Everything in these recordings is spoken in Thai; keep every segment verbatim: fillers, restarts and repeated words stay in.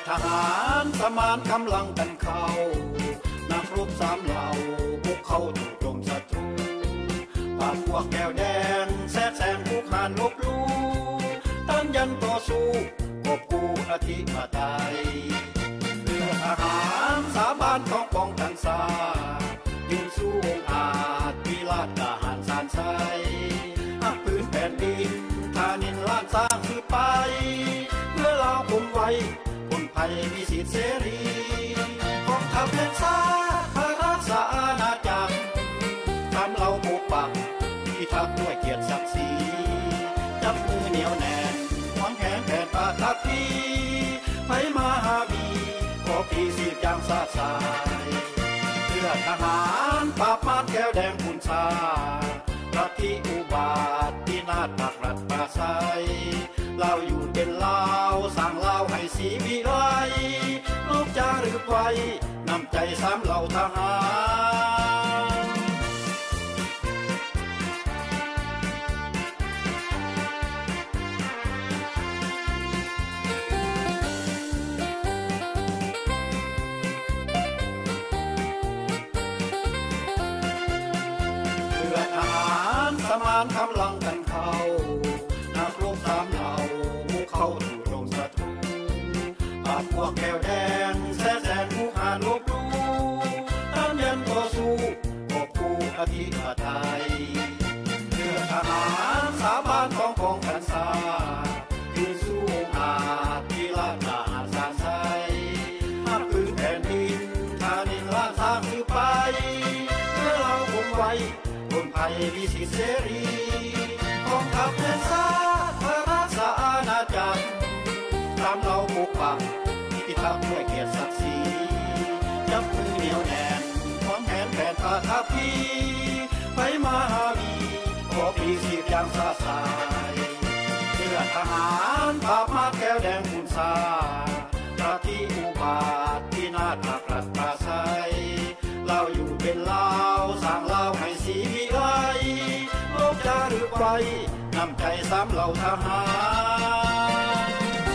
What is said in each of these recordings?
ทหารสมานกำลังกันเข้านักรบสามเหล่าบุกเข้าถูกโจมศัตรูปราบพวกแก้วแดงแซ่แซงผู้ขานลบลู่ต้านยันต่อสู้กบกู้อธิปไตยเรือทหารสาบานของป้องกันสายืนสู้องอาจวิลาศทหารสานไซอักพื้นแผ่นดินทานินล้านสร้างสืบไปเพื่อเราคงไว้คนไทยมีสิทธิเสรีกองทัพเล่นซาพระราชอาณาจักรทำเราปกปักพิทักษ์ด้วยเกียรติศักดิ์ศรีจับมือเหนียวแน่นวางแขนแผ่นปาทักพีไปมาหาบีขอพี่สิบอย่างสาสายเพื่อทหารปราบมารแก้วแดงคุณชารัฐที่อุบาทที่นาฏปักรัฐปราศัยเราอยู่เป็นลาวสร้างลาวให้สีวิไลลูกจารึกไว้นำใจสามเหล่าทหารเพื่อทหารสมานกำลังกันเข้านักรบสามเหล่าบุกเข้าถูกโจมศัตรูปราบพวกแก้วแดงแซ่แซงผู้ขานลบลู่ต้านยันต่อสู้กบกู้อธิปไตยเพื่อทหารสาบานของป้องกันสายืนสู้องอาจวิลาศทหารสานไซหักพื้นแผ่นดินทานินล้านสร้างสืบไปเพื่อเราคงไว้คนไทยมีสิทธิเสรีกองทัพเล่นซาพระราชอาณาจักรตามเราปกปักพิทักษ์ด้วยเกียรติศักดิ์ศรีจับมือเหนียวแน่นวางแขนแผ่นปาทักพีไปมาหาบีขอพี่สิบอย่างสาสายเพื่อทหารปราบมารแก้วแดงคุณชารัฐที่อุบาทที่นาฏปักรัฐปราศัยเราอยู่เป็นลาวสร้างลาวให้สีวิไลโลกจารึกไว้นำใจสามเหล่าทหาร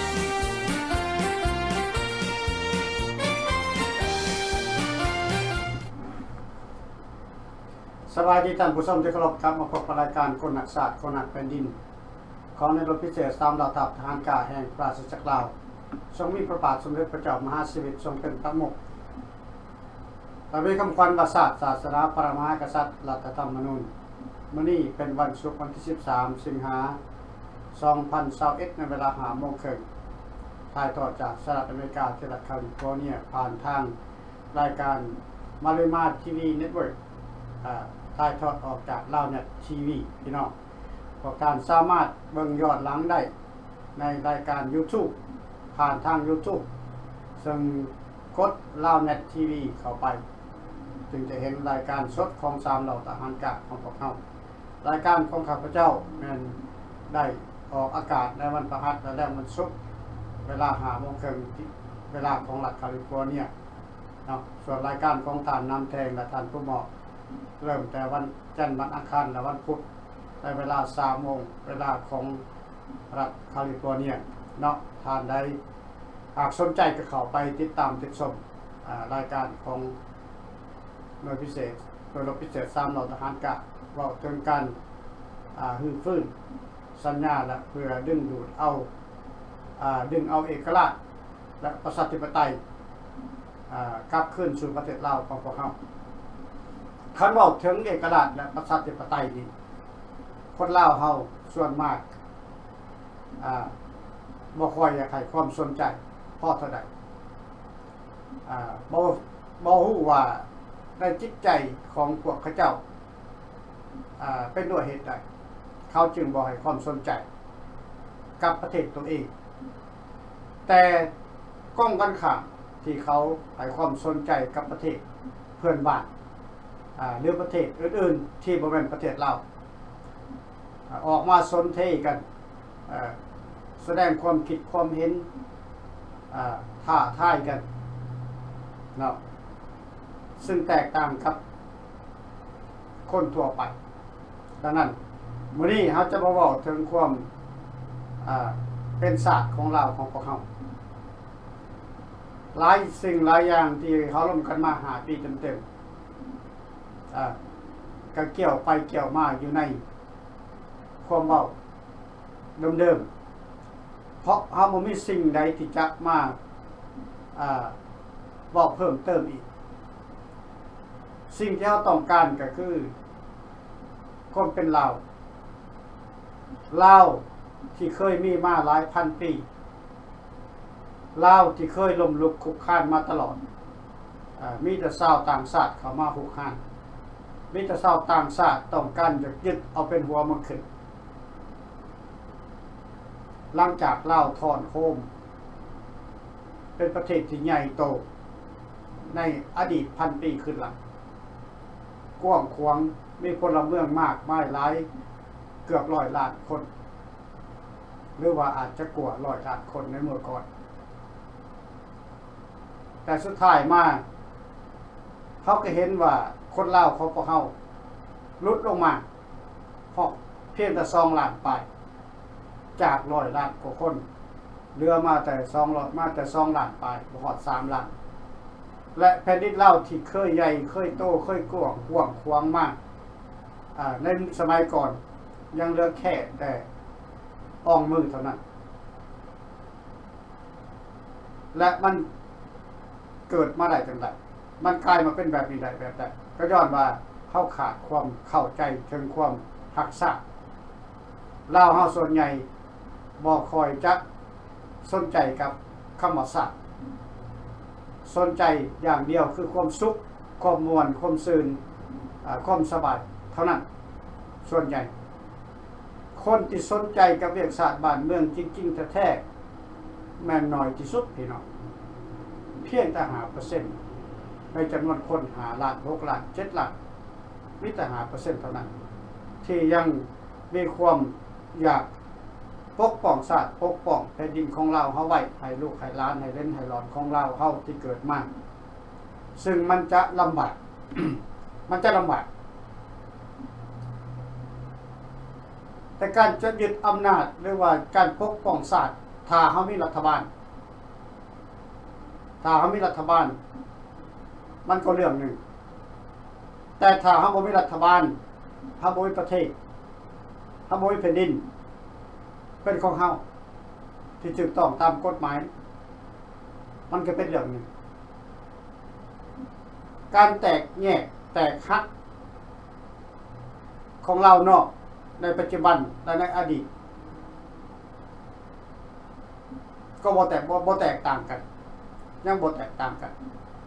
สวัสดีท่านผู้ชมที่เคารพครับมาพบกับรายการคนนักศาสตร์คนนักแผ่นดินของในรถพิเศษตามเหล่าทัพทหารกล้าแห่งปราศจากลาวทรงมีพระบาทสมเด็จพระเจ้ามหาสิริทรงเป็นประมุขตามคำขวัญว่าศาสตร์ศาสนาพระมหากษัตริย์รัฐธรรมนูญมื้อนี้เป็นวันศุกร์วันที่สิบสามสิงหาคมสองพันยี่สิบเอ็ดในเวลา ห้าโมงครึ่งถ่ายทอดจากสหรัฐอเมริกาที่รัฐแคลิฟอร์เนียผ่านทางรายการมาริมาทีวีเน็ตเวิร์กถ่ายทอดออกจากลาวเน็ตทีวีพี่น้องพวกท่านสามารถเบิ่งยอดหลังได้ในรายการ YouTube ผ่านทาง YouTube ซึ่งกดลาวเน็ตทีวีเข้าไปจึงจะเห็นรายการสดของสามเหล่าทหารกล้าของพวกเรารายการของข้าพเจ้านั้นได้ออกอากาศในวันพฤหัสและวันศุกร์เวลา ห้าโมงครึ่งเวลาของรัฐแคลิฟอร์เนียเนาะส่วนรายการของท่านนำแทงและท่านผู้เหมาะเริ่มแต่วันจันทร์วันอังคารและวันพุธในเวลา สามโมงเวลาของรัฐแคลิฟอร์เนียเนาะท่านใดหากสนใจก็เข้าไปติดตามติดชมรายการของหน่วยพิเศษหน่วยรบพิเศษสามเหล่าทหารกล้าเว้าถึงการฮือฟื้นสัญญาและเพื่อดึงดูดเอาดึงเอาเอกราชและประชาธิปไตยกลับคืนสู่ประเทศลาวของพวกเราคันเว้าถึงเอกราชและประชาธิปไตยนี่คนลาวเฮาส่วนมากอ่าบ่ค่อยอยากให้ความสนใจพอเท่าใดอ่าบ่บ่ฮู้ว่าในจิตใจของพวกเขาเจ้าอ่าเป็นด้วยเหตุใดเขาจึงบ่ให้ความสนใจกับประเทศตัวเองแต่ก้องกันข้ามที่เขาให้ความสนใจกับประเทศเพื่อนบ้านอ่าหรือประเทศอื่นๆที่บ่แม่นประเทศลาวออกมาสนเทกันแสดงความคิดความเห็นท้าทายกันเนาะซึ่งแตกต่างกับคนทั่วไปดังนั้นมื้อนี้เราจะมาเว้าถึงความเป็นศาสตร์ของเราของพวกเราหลายสิ่งหลายอย่างที่เขาร่วมกันมาหาปีเต็มๆอ่าก็เกี่ยวไปเกี่ยวมาอยู่ในความเบาเดิมๆเพราะเฮาบ่มีสิ่งใดที่จะมาอ่าบอกเพิ่มเติมอีกสิ่งที่เราต้องการก็คือความเป็นลาวลาวที่เคยมีมาหลายพันปีลาวที่เคยล้มลุกคลุกคลานมาตลอดอ่ามีแต่ชาวต่างชาติเข้ามาคุกคานมีแต่ชาวต่างชาติต้องการจะยึดเอาเป็นหัวมันขึ้นหลังจากลาวถอนโคมเป็นประเทศที่ใหญ่โตในอดีตพันปีขึ้นหลังกว้างขวางมีพลเมืองมากมายหลายเกือบร้อยล้านคนหรือว่าอาจจะกว่าร้อยล้านคนในเมื่อก่อนแต่สุดท้ายมาเขาก็เห็นว่าคนลาวเขาพวกเขาลดลงมาเพราะเพียงแต่สองล้านไปจากร้อยล้านกว่าคนเหลือมาแต่สองล้านมาแต่สองล้านไปบ่ฮอดสามล้านและแผ่นดินลาวที่เคยใหญ่เคยโตเคยกว้างกว้างขวางมากอ่าในสมัยก่อนยังเหลือแค่แต่อ่องมือเท่านั้นและมันเกิดมาได้จังไดมันกลายมาเป็นแบบนี้ได้แบบใดก็ย้อนว่าเขาขาดความเข้าใจถึงความทักษะลาวเฮาส่วนใหญ่บ่คอยจะสนใจกับคำว่าศาสตร์สนใจอย่างเดียวคือความสุขความม่วนความซื่นความสบายเท่านั้นส่วนใหญ่คนที่สนใจกับเรื่องศาสตร์บ้านเมืองจริงๆแท้ๆแม่นน้อยที่สุดพี่น้องเพียงแต่ห้าเปอร์เซ็นต์ในจำนวนคนหาล้านหกล้านเจ็ดล้านมีแต่ห้าเปอร์เซ็นต์เท่านั้นที่ยังมีความอยากปกป้องศาสตร์ปกป้องแผ่นดินของเราเฮาไว้ให้ลูกให้หลานให้เล่นให้หลอนของเราเฮาที่เกิดมาซึ่งมันจะลำบาก มันจะลำบากแต่การจะยึดอำนาจหรือว่าการปกป้องศาสตร์ถ้าเฮามีรัฐบาลถ้าเฮามีรัฐบาลมันก็เรื่องหนึ่งแต่ถ้าเฮาบ่มีรัฐบาลเฮาบ่มีประเทศเฮาบ่มีแผ่นดินเป็นของเฮาที่ถูกต้องตามกฎหมายมันก็เป็นเรื่องหนึ่งการแตกแยกแตกหักของเราเนาะในปัจจุบันและในอดีตก็บ่แตกบ่บ่แตกต่างกันยังบ่แตกต่างกัน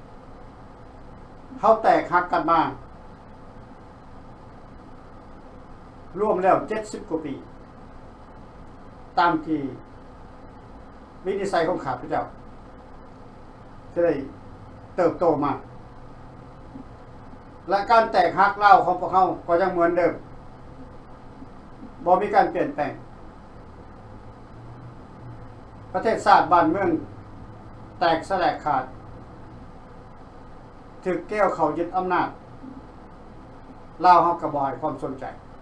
เฮาแตกหักกันมารวมแล้วเจ็ดสิบกว่าปีตามที่วินิสัยของข้าพเจ้าจะได้เติบโตมาและการแตกหักเล่าของพวกเขาก็ยังเหมือนเดิมบ่มีการเปลี่ยนแปลงประเทศชาติบ้านเมืองแตกสลายขาดถึกแก้วเขายึดอำนาจเล่าเขากระบอยความสนใจ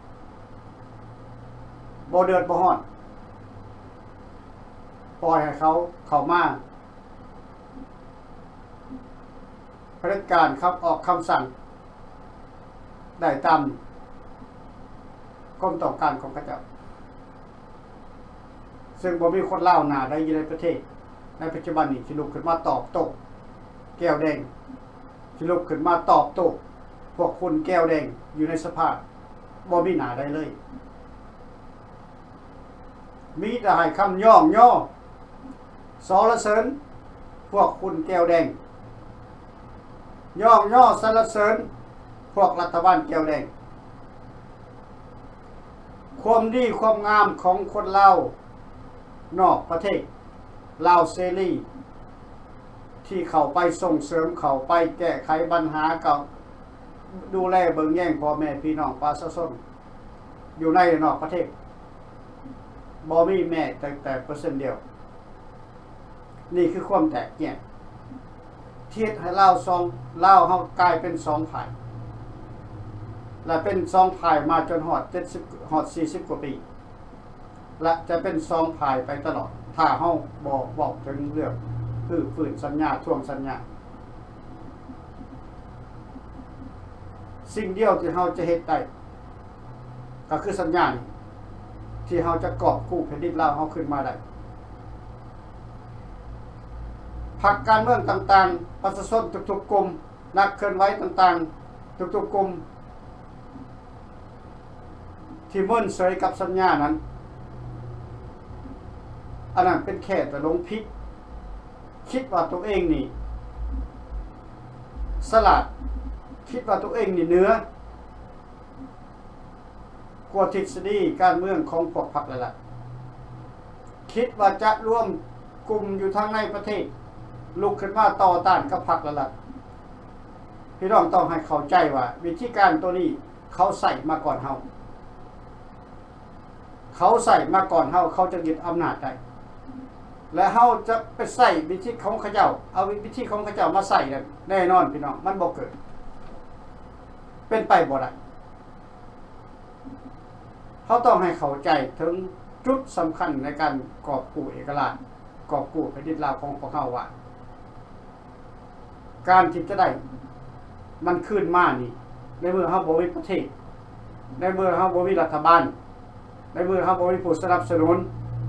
บ่เดือดบ่ฮ้อนปล่อยให้เขาเข้ามาเผด็จการครับออกคำสั่งได้ตามความต้องการของพระเจ้าซึ่งบ่มีคนเล่าหนาได้อยู่ในประเทศในปัจจุบันนี้ที่ลุกขึ้นมาตอบโต้แก้วแดงที่ลุกขึ้นมาตอบโต้พวกคุณแก้วแดงอยู่ในสภาพบ่มีหนาได้เลยมีแต่ให้คำย่องย่อสรรเสริญพวกคุณแก้วแดงย่องย่อสรรเสริญพวกรัฐบาลแก้วแดงความดีความงามของคนลาวนอกประเทศลาวเสรีที่เข้าไปส่งเสริมเข้าไปแก้ไขปัญหากับดูแลเบิ่งแย่งพ่อแม่พี่น้องประชาชนอยู่ในนอกประเทศบ่มีแม่แต่แต่เปอร์เซ็นต์เดียวนี่คือความแตกแยกเทียบให้ลาวสองลาวเฮากลายเป็นสองฝ่ายและเป็นสองฝ่ายมาจนฮอดเจ็ดสิบฮอดสี่สิบกว่าปีและจะเป็นสองฝ่ายไปตลอดถ้าเฮาบ่บอกถึงเรื่องคือฝืนสัญญาทวงสัญญาสิ่งเดียวที่เราจะเฮ็ดได้ก็คือสัญญาณที่เราจะกอบกู้แผ่นดินลาวเราขึ้นมาได้พรรคการเมืองต่างๆประชาชนทุกๆกลุ่มนักเคลื่อนไหวต่างๆทุกๆกลุ่มที่มุ่นเสยกับสัญญานั้นอันนั้นเป็นแค่แต่ลงพิษคิดว่าตัวเองนี่สลัดคิดว่าตัวเองนี่เหนือกว่าทฤษฎีการเมืองของพวกพรรคแล้วล่ะคิดว่าจะร่วมกลุ่มอยู่ทางในประเทศลุกขึ้นมาต่อต้านกับพรรคแล้วล่ะพี่น้องต้องให้เข้าใจว่าวิธีการตัวนี้เขาใส่มาก่อนเฮาเขาใส่มาก่อนเฮาเขาจะยึดอำนาจได้และเฮาจะไปใส่วิธีของเขาเจ้าเอาวิธีของเขาเจ้ามาใส่แน่นอนพี่น้องมันบ่เกิดเป็นไปบ่ได้เขาต้องให้เข้าใจถึงจุดสำคัญในการกอบกู้เอกราชกอบกู้แผ่นดินลาวของพวกเขาว่าการที่จะได้มันขึ้นมานี่ในเมื่อเฮาบ่มีประเทศในเมื่อเฮาบ่มีรัฐบาลในเมื่อเฮาบ่มีผู้สนับสนุน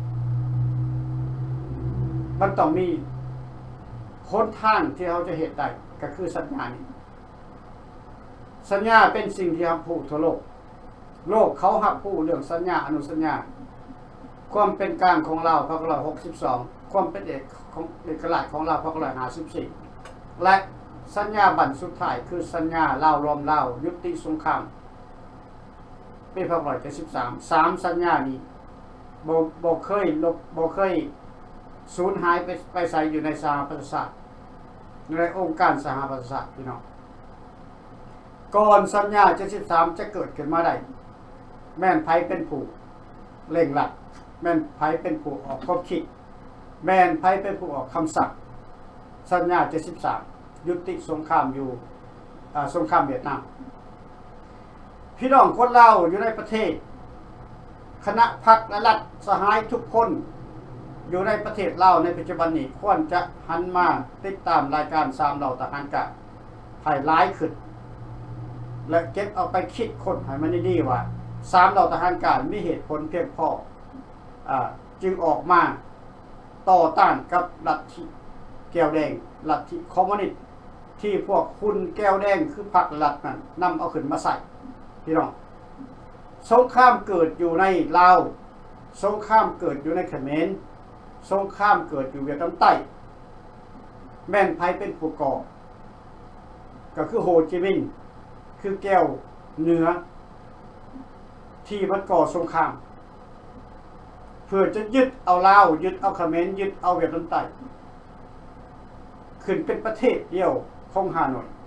มันต้องมีหนทางที่เขาจะเฮ็ดได้ก็คือสัญญานี้สัญญาเป็นสิ่งที่รับรู้ทั่วโลกโลกเขารับรู้เรื่องสัญญาอนุสัญญาความเป็นกลางของเราพรรคเราหกสิบสองความเป็นเอกของเอกราชของเราพรรคเราห้าสิบสี่และสัญญาบั้นสุดท้ายคือสัญญาลาวรวมลาวยุติสงครามปีพรรคเราเจ็ดสิบสามสามสัญญานี้บ่บ่เคยลบบ่เคยสูญหายไปไปใส่อยู่ในสหประชาชาติในองค์การสหประชาชาติพี่น้องก่อนสัญญาเจ็ดสิบสามจะเกิดขึ้นมาได้แม่นไผเป็นผู้เร่งรัดแม่นไผเป็นผู้ออกความคิดแม่นไผเป็นผู้ออกคำสั่งสัญญาเจ็ดสิบสามยุติสงครามอยู่อ่าสงครามเวียดนามพี่น้องคนลาวอยู่ในประเทศคณะพรรคและรัฐสหายทุกคนอยู่ในประเทศลาวในปัจจุบันนี้ควรจะหันมาติดตามรายการสามเหล่าทหารกะให้หลายขึ้นและเก็บเอาไปคิดคนให้มันดีๆว่าสามเหล่าทหารกะมีเหตุผลเพียงพออ่าจึงออกมาต่อต้านกับลัทธิแก้วแดงลัทธิคอมมิวนิสต์ที่พวกคุณแก้วแดงคือพรรครัฐนั้นนำเอาขึ้นมาใส่พี่น้องสงครามเกิดอยู่ในลาวสงครามเกิดอยู่ในเขมรสงครามเกิดอยู่เวียดนามใต้แม่นไผเป็นผู้ก่อก็คือโฮจิมินห์คือแก้วเหนือที่มันก่อสงครามเพื่อจะยึดเอาลาวยึดเอาเขมรยึดเอาเวียดนามใต้ขึ้นเป็นประเทศเดียวของฮานอย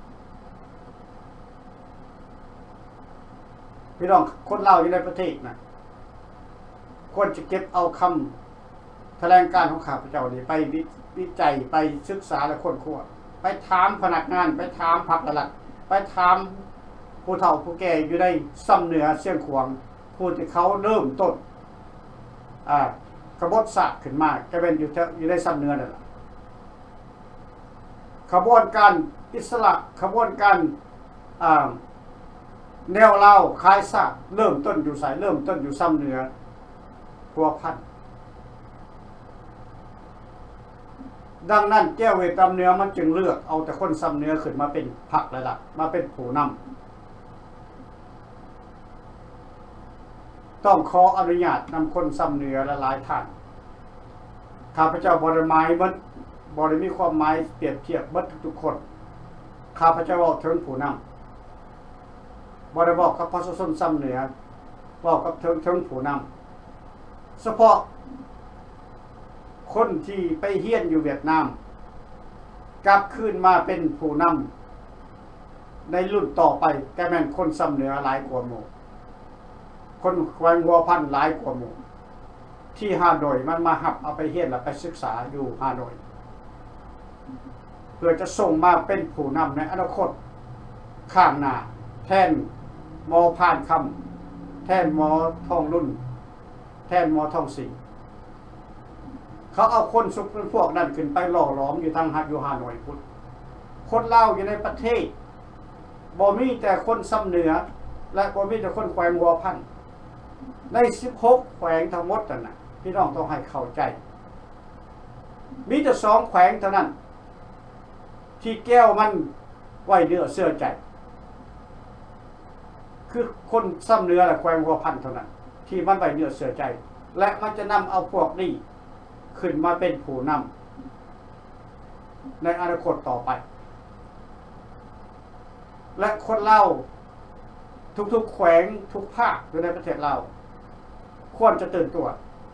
พี่น้องคนลาวอยู่ในประเทศนะควรจะเก็บเอาคำแถลงการของข้าพเจ้านี่ไปวิจัยไปศึกษาและค้นคว้าไปถามพนักงานไปถามพรรครัฐไปถามผู้เฒ่าผู้แก่อยู่ในซ้ำเหนือเชียงขวางผู้ที่เขาเริ่มต้นอ่ากบฏศาสตร์ขึ้นมาจะเป็นอยู่อยู่ในซ้ำเหนือนั่นแหละขบวนการอิสระขบวนการอ่าแนวเล่าคล้ายซากเริ่มต้นอยู่สายเริ่มต้นอยู่ซ้ำเหนือพัวพันดังนั้นแก้วเวตามเนื้อมันจึงเลือกเอาแต่คนซ้ำเนื้อขึ้นมาเป็นพรรคระดับมาเป็นผู้นำต้องขออนุญาตนำคนซ้ำเนื้อละหลายท่านข้าพเจ้าบริหมายมันบริมีความหมายเปรียบเทียบบัดทุกคนข้าพเจ้าบอกถึงผู้นำบริบอกกับพระสนซ้ำเหนือบอกกับถึงถึงผู้นำเฉพาะคนที่ไปเฮียนอยู่เวียดนามกลับคืนมาเป็นผู้นำในรุ่นต่อไปแกแม่นคนซ้ำเหนือหลายกว่าหมู่คนควันหัวพันหลายกว่าหมู่ที่ฮานอยมันมาหับเอาไปเฮียนแล้วไปศึกษาอยู่ฮานอยเพื่อจะส่งมาเป็นผู้นำในอนาคตข้างหน้าแทนมอผ่านคำแทนมอทองรุ่นแทนมอทองสิงเขาเอาคนสุกเป็นพวกนั้นขึ้นไปหล่อหลอมอยู่ทางฮักอยู่ฮานอยพุทธคนลาวอยู่ในประเทศบ่มีแต่คนซ้ำเหนือและบ่มีแต่คนแขวงหัวพันในสิบหกแขวงทั้งหมดนั่นน่ะพี่น้องต้องให้เข้าใจมีแต่สองแขวงเท่านั้นที่แก้วมันไว้เนื้อเสื้อใจคือคนซ้ำเหนือและแขวงหัวพันเท่านั้นที่มันไว้เนื้อเสื้อใจและมันจะนำเอาพวกนี้ขึ้นมาเป็นผู้นำในอนาคตต่อไปและคนเล่าทุกๆแขวงทุกภาคอยู่ในประเทศเราควรจะตื่นตัว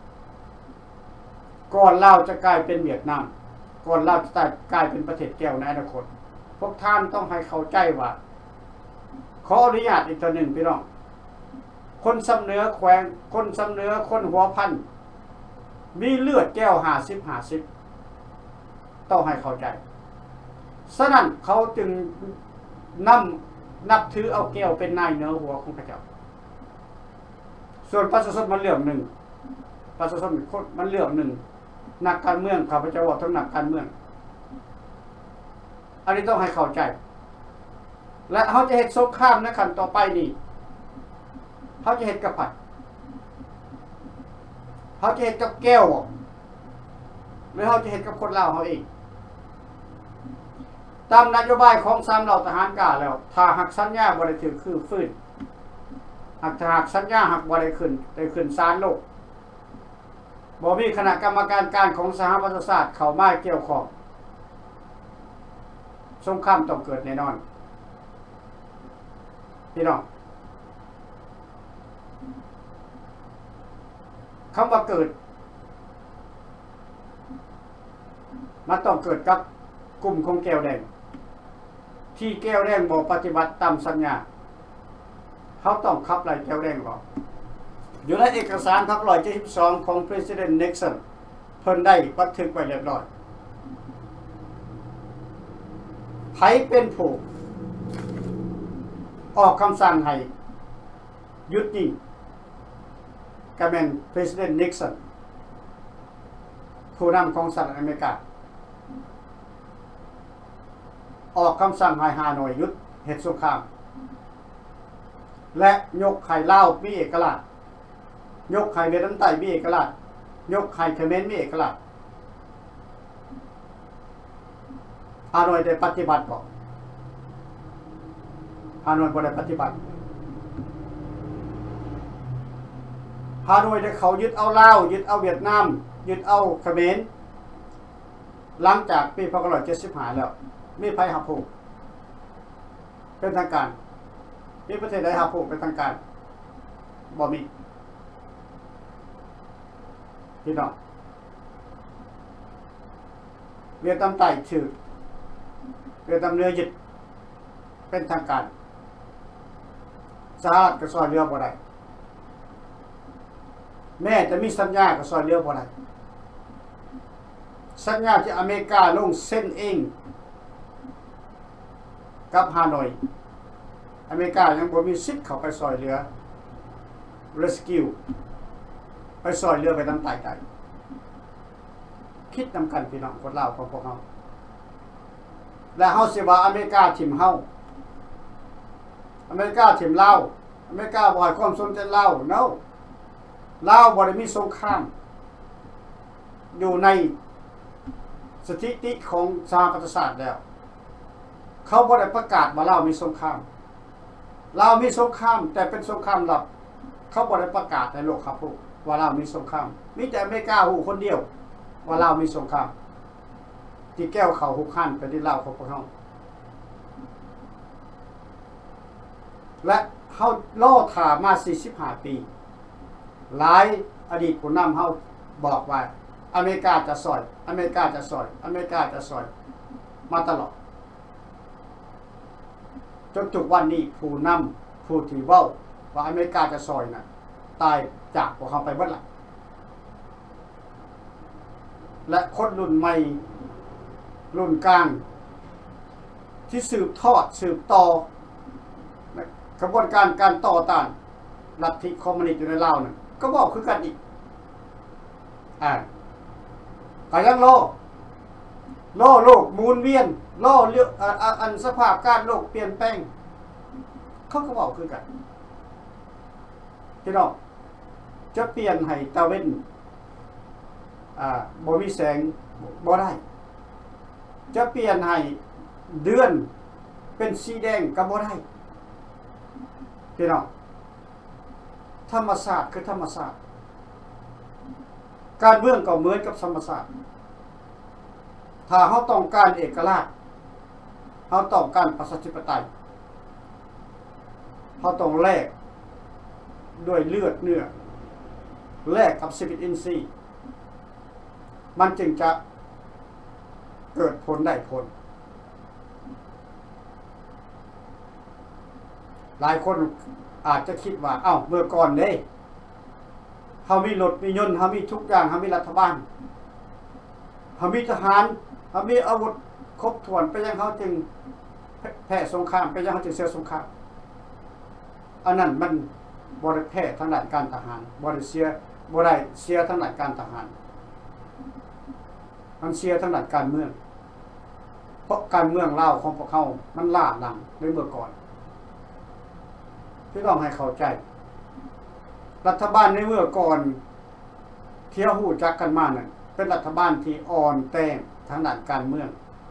ก่อนเราจะกลายเป็นเวียดนามก่อนเราจะกลายเป็นประเทศแก้วในอนาคตพวกท่านต้องให้เข้าใจว่าขออนุญาตอีกตัวหนึ่งพี่น้องคนซ้ำเหนือแขวงคนซ้ำเหนือคนหัวพันมีเลือดแก้วห้าสิบห้าสิบต้องให้เข้าใจฉะนั้นเขาจึงนำนับถือเอาแก้วเป็นนายเหนือหัวของพระเจ้าส่วนประชาชนมันเรื่องหนึ่งประชาชนมันเรื่องหนึ่งนักการเมืองข้าพเจ้าว่าทั้งนักการเมืองอันนี้ต้องให้เข้าใจและเขาจะเห็นสงครามในขั้นต่อไปนี่เขาจะเห็นกับผัดเขาจะเห็นกับแก้วหรือเขาจะเห็นกับคนลาวเขาเองตามนโยบายของสามเหล่าทหารกล้าแล้วถ้าหักสัญญาบริถือคือฟื้นหักถ้าหักสัญญาหักบริขึ้นได้ขึ้นศาลโลกบ่มีคณะกรรมการการของสหประชาชาติเข้ามาเกี่ยวข้องสงครามต้องเกิดแน่นอนพี่น้องคำว่าเกิดมันต้องเกิดกับกลุ่มของแก้วแดงที่แก้วแดงบอกปฏิบัติตามสัญญาเขาต้องขับไล่แก้วแดงก่อนอยู่ในเอกสารพักร้อยเจ็ดสิบสองของ President Nixon เพิ่นได้บันทึกไว้เรียบร้อยไผเป็นผู้ออกคำสั่งให้หยุดยิงก็เป็น President Nixon ผู้นำของสหรัฐอเมริกาออกคำสั่งให้ฮานอยหยุดเหตุสงครามและยกไข่ลาวมีเอกราชยกไข่เวียดนามใต้มีเอกราชยกไข่เขมรมีเอกราชฮานอยได้ปฏิบัติบ่ฮานอยบ่ได้ปฏิบัติฮานอยได้เขายึดเอาลาวยึดเอาเวียดนามยึดเอาเขมรหลังจากปีสองพันห้าร้อยเจ็ดสิบห้าแล้วมีภัยหับผูกเป็นทางการมีประเทศใดหับผูกเป็นทางการบ่มีพี่น้องเวียดนามใต้ชื่อเวียดนามเหนือยึดเป็นทางการสหรัฐก็ซอยเรือบ่ได้แม้จะมีสัญญาก็ซอยเรือบ่ได้สัญญาที่อเมริกาลงเส้นเองกับฮานอยอเมริกายังบ่มีสิทธิ์เข้าไปซอยเรือ rescue ไปซอยเรือไปทางใต้ไกลคิดนำกันพี่น้องคนลาวของพวกเฮาและเฮาสิว่าอเมริกาถิ่มเฮาอเมริกาถิ่มลาวอเมริกาบ่ให้ความสนใจลาว no ลาวบ่ได้มีสงครามอยู่ในสถิติของสหประชาชาติแล้วเขาบ่ได้ประกาศว่าลาวมีสงครามลาวมีสงครามแต่เป็นสงครามลับเขาบ่ได้ประกาศในโลกครับผู้ว่าลาวมีสงครามมีแต่อเมริกาฮู้คนเดียวว่าลาวมีสงครามที่แก้วเขาหุกหันไปที่ลาวของพวกเฮาและเฮาล่อถ่ามาสี่สิบห้าปีหลายอดีตผู้นำเฮาบอกว่าอเมริกาจะซอยอเมริกาจะซอยอเมริกาจะซอยมาตลอดจนถึงวันนี้ผู้นำผู้ที่เว้าว่าอเมริกาจะซอยน่ะตายจากพวกเขาไปเบิดละและคนรุ่นใหม่รุ่นกลางที่สืบทอดสืบต่อกระบวนการการต่อต้านลัทธิคอมมิวนิสต์อยู่ในลาวนั่นก็บอกคือกันอีกอ่าก็ยังโลโลโลกหมุนเวียนโลเรื่องอันสภาพการโลกเปลี่ยนแปลงเขาก็บอกคือกันพี่น้องจะเปลี่ยนให้ตะเว้นอ่าบ่มีแสงบ่ได้จะเปลี่ยนให้เดือนเป็นสีแดงก็บ่ได้พี่น้องธรรมศาสตร์คือธรรมศาสตร์การเมืองก็เหมือนกับธรรมศาสตร์ถ้าเขาต้องการเอกราชเขาต้องการประชาธิปไตยเขาต้องแลกด้วยเลือดเนื้อแลกกับชีวิตอินทรีย์มันจึงจะเกิดผลได้ผลหลายคนอาจจะคิดว่าเอ้าเมื่อก่อนเด้เขามีรถมียนต์เขามีทุกอย่างเขามีรัฐบาลเขามีทหารเขามีอาวุธครบถ้วนไปยังเขาจึงแพ้สงครามไปยังเขาจึงเสียสงครามอันนั้นมันบริแพ้ทางด้านการทหารบริเสียบริเสียทางด้านการทหารมันเสียทางด้านการเมืองเพราะการเมืองเล่าของพวกเขามันล่าหลังในเมื่อก่อนที่ต้องให้เข้าใจรัฐบาลในเมื่อก่อนเที่ยวหูจักกันมาเนี่ยเป็นรัฐบาลที่อ่อนแต้มทางด้านการเมือง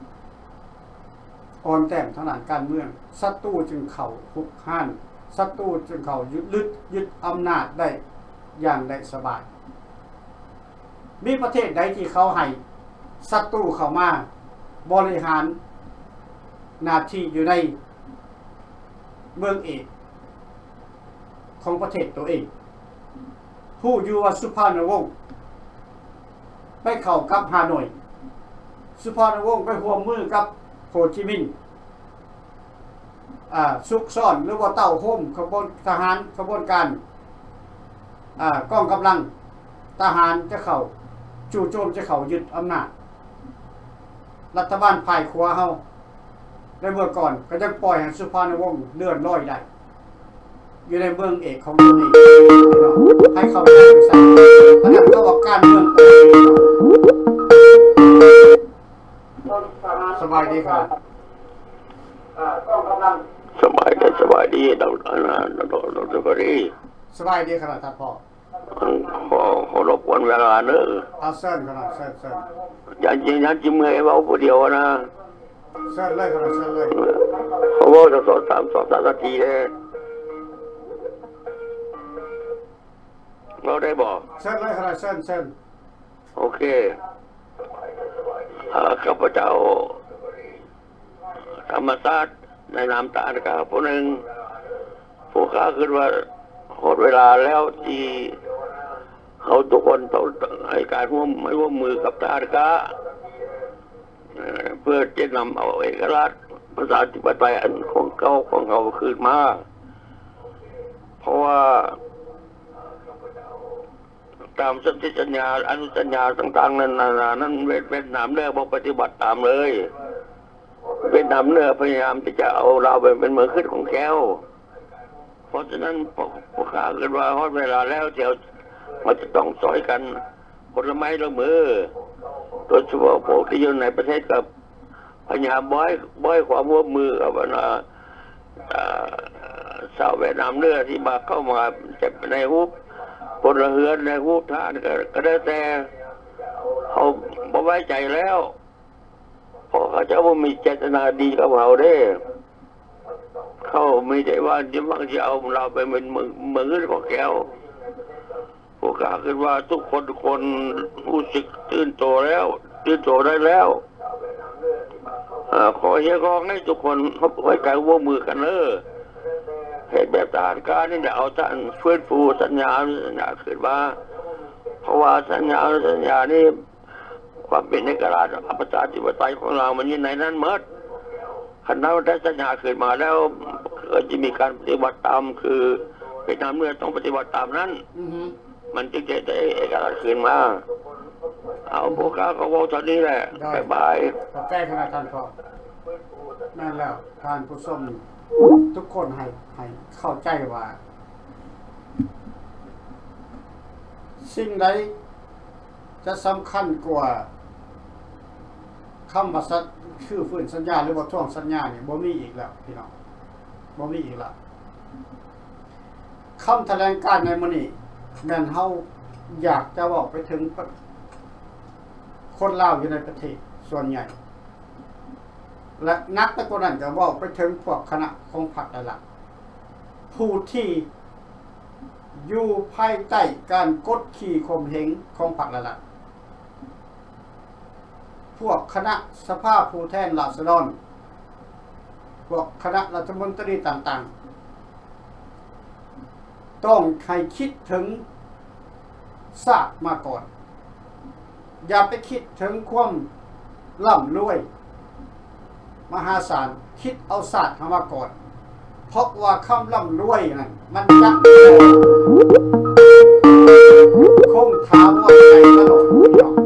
อ่อนแต้มทางด้านการเมืองศัตรูจึงเข้าหุกห้านศัตรูจึงเข้ายึดลึดยึดอำนาจได้อย่างได้สบายมีประเทศใดที่เขาให้ศัตรูเข้ามาบริหารหน้าที่อยู่ในเมืองเอกของประเทศตัวเองผู้อยู่ว่าสุภาณวงศ์ไปเข้ากับฮานอยสุภาณวงศ์ไปร่วมมือกับโฮจิมินห์อ่าซุกซ่อนหรือว่าเต้าโฮมขบวนทหารขบวนการอ่ากองกำลังทหารจะเข้าจู่โจมจะเข้ายึดอำนาจรัฐบาลภายขวาเฮาในเมื่อก่อนก็ยังปล่อยให้สุภาณวงศ์เลื่อนลอยได้อยู่ในเมืองเอกของตัวเองให้เขาได้ใส่อันนั้นก็ว่าการเมืองสบายดีครับสบายดีสบายดีดอกนะดอกดอกสบายดีสบายดีขนาดท่านพ่อขอขอรบกวนเวลาเนอะเอาเส้นขนาดเส้นเส้นอย่าจริงอย่าจิ้มเงยว่าผู้เดียวนะเส้นเลยขนาดเส้นเลยเขาบอกจะสอนสามสอนสามนาทีเลยเราได้บอกเส้นเลยขนาดเส้นเส้นโอเคข้าพเจ้าธรรมศาสตร์ในนามตาลกาผู้หนึ่งผู้ข้าคือว่าหมดเวลาแล้วที่เขาทุกคนต้องให้การร่วมไม่ร่วมมือกับตาลกาเพื่อจะนำเอาเอกราชประชาธิปไตยอันของเขาของเขาคืนมาเพราะว่าตามสัญญาสัญญาอนุสัญญาต่างๆนั้นนั้นเวียดนามเนื้อบอกปฏิบัติตามเลยเวียดนามเนื้อพยายามที่จะเอาเราเป็นเมืองขึ้นของแก้วเพราะฉะนั้นพวกข้าเกิดว่าฮอดเวลาแล้วเดี๋ยวมันจะต้องสอยกันคนละไม้ละมือโดยเฉพาะพวกที่อยู่ในประเทศกับพยายามบ่อยบ่อยความร่วมมือกับนะชาวเวียดนามเนื้อที่มาเข้ามาจะในฮุบพลเรือนในฮุบท่านก็ได้แต่เขาบ่ไว้ใจแล้วเพราะเขาจะว่ามีเจตนาดีกับเราได้เขาไม่ได้ว่าจะมักจะเอาเราไปเป็นเมืองเมืองขึ้นของแก้วพวกข้าคิดว่าทุกคนทุกคนรู้สึกตื่นตัวแล้วตื่นตัวได้แล้วขอเฮียกองให้ทุกคนไว้ใจร่วมมือกันเนอะเหตุแบบทหารการนี่จะเอาท่านฟื้นฟูสัญญาสัญญาขึ้นมาเพราะว่าสัญญาสัญญานี่ความเป็นเอกราชประชาธิปไตยของเรามันอยู่ในนั้นหมดคณะได้สัญญาขึ้นมาแล้วก็จะมีการปฏิบัติตามคือเวียดนามเมื่อต้องปฏิบัติตามนั้นมันจึงจะได้เอกราชขึ้นมาเอาพวกข้าก็บอกตอนนี้แหละบ๊ายบายขอบใจคณะท่านพ่อนั่นแล้วท่านผู้ชมทุกคนให้ให้เข้าใจว่าสิ่งใดจะสำคัญกว่าคำว่าสัญคือฟื้นสัญญาหรือว่าท่วงสัญญาเนี่ยบ่มีอีกแล้วพี่น้องบ่มีอีกแล้วคำแถลงการในมื้อนี้แม่นเฮาอยากจะบอกไปถึงคนลาวอยู่ในประเทศส่วนใหญ่และนักตะกนั้นก็บอกไปถึงพวกคณะของพรรคหลักผู้ที่อยู่ภายใต้การกดขี่ข่มเหงของพรรคหลักพวกคณะสภาผู้แทนราษฎรพวกคณะรัฐมนตรีต่างๆต้องให้คิดถึงศาสตร์มาก่อนอย่าไปคิดถึงความร่ำรวยมหาศาลคิดเอาศาสตร์มาก่อนเพราะว่าคำร่ำรวยนั่นมันจะคงถาวรใจตลอดพี่น้อง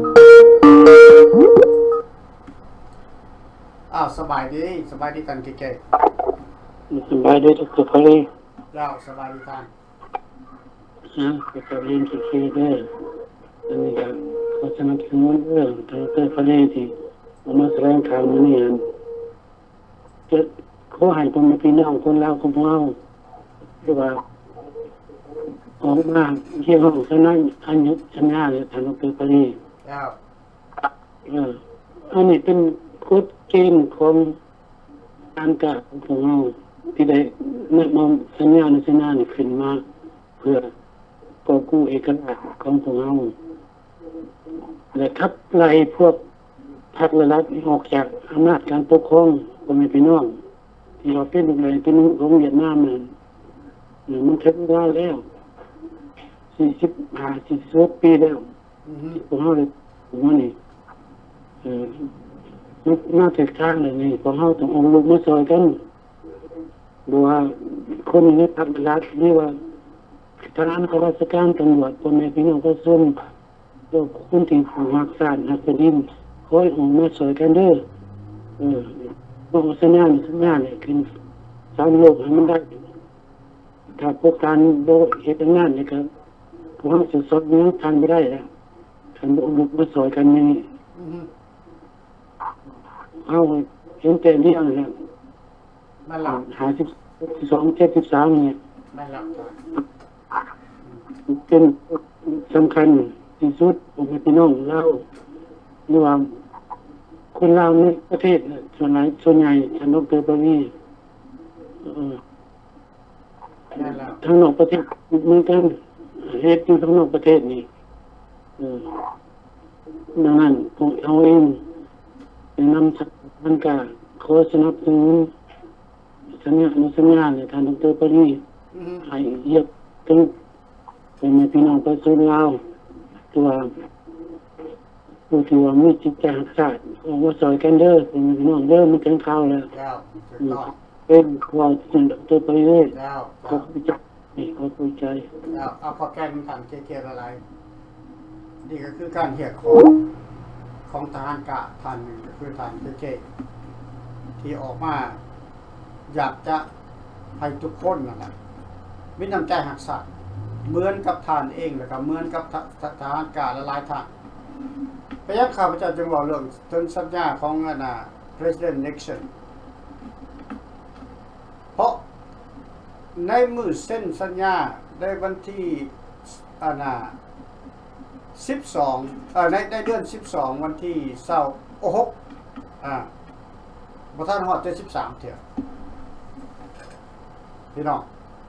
อ้าวสบายดีสบายดีกันเก๋ๆสบายดีทุกคนเลยแล้วสบายดีกันฮะก็เรียนเก๋ๆได้อันนี้ก็ขอสนับสนุนเรื่องทางเตอร์เขาเลยที่มาแสดงข่าวนี้จะขอให้ผมพี่น้องคนลาวของเราคือว่าออกมาเกี่ยวกับคณะอันยุสัญญาเลยทางเตอร์เขาเลยแล้วเอออันนี้เป็นกฎเกณฑ์ของการกะของเราที่ได้นำมาสัญญาในสัญญานี้ขึ้นมาเพื่อกอบกู้เอกลักษณ์ของของเราและขับไล่พวกพรรครัฐออกจากอำนาจการปกครองพ่อแม่พี่น้องที่เราเป็นอะไรเป็นของเวียดนามนั่นมันถึงเวลาแล้วสี่สิบห้าสี่สิบหกปีแล้วพวกเราเลยผมว่านี่เออน่าถึงทางเลยนี่พวกเราต้ององค์ลูกมาซอยกันดูว่าคนในพรรครัฐนี่ว่าทหารข้าราชการตำรวจพ่อแม่พี่น้องประชาชนโลกคนที่ผู้รักษาหักแผ่นดินคอยออกมาสวยกันเด้อเออบอกสัญญาณสัญญาณเนี่ยคือสร้างโลกให้มันได้ถ้าพวกการโลกเหตุงานเนี่ยครับพวกเราจะสดเนื้อทานไม่ได้แล้วขันบอกลูกมาสวยกันนี่เอาเห็นแต่เรื่องเนี่ยหาสิบสองเจ็ดสิบสามเนี่ยเป็นสำคัญที่สุดของพี่น้องเราหรือว่าคนเราในประเทศส่วนไหนส่วนใหญ่ฉันนกเตอร์ปารีทางนอกประเทศเหมือนกันเหตุอยู่ทางนอกประเทศนี่ดังนั้นพวกเอาเองเป็นนำสัญญาขอสนับสนุนสัญญาอนุสัญญาในทางนกเตอร์ปารีให้เยียบถึงเป็นพี่น้องประชาชนลาวตัวผู้ที่ว่ามีจิตใจหักษาออกมาสอยกันเด้อเป็นพี่น้องเด้อมันถึงเข้าแล้วเป็นความจริงตัวไปเรื่อยขอบคุณใจขอบคุณใจเอาพอแกนต่างเกลียอะไรนี่ก็คือการเหตุของของทหารกะท่านหนึ่งก็คือท่านเจที่ออกมาอยากจะให้ทุกคนนั่นแหละมีน้ำใจหักษาเหมือนกับท่านเองแล้วก็เหมือนกับทหารกะและหลายท่านพยายามข้าพเจ้าจึงบอกเรื่องถึงสัญญาของอันน่ะ President Nixon เพราะในมือเส้นสัญญาในวันที่อันน่ะสิบสองเอ่อในในเดือนสิบสองวันที่เศร้าโอ้โหอ่าบ่ทันฮอดจะสิบสามเที่ยพี่น้อง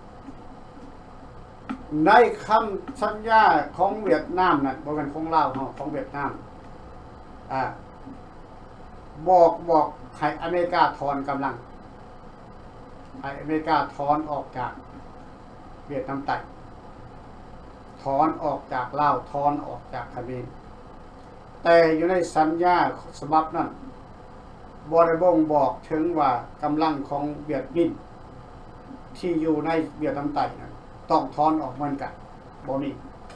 ในคำสัญญาของเวียดนามนั่นบ่เป็นของลาวของเวียดนามอ่าบอกบอกให้อเมริกาถอนกำลังให้อเมริกาถอนออกจากเวียดนามใต้ถอนออกจากลาวถอนออกจากเขมรแต่อยู่ในสัญญาฉบับนั้นบ่ได้บ่งบอกถึงว่ากำลังของเวียดมินที่อยู่ในเวียดนามใต้นั้นต้องถอนออกเหมือนกันบ่มี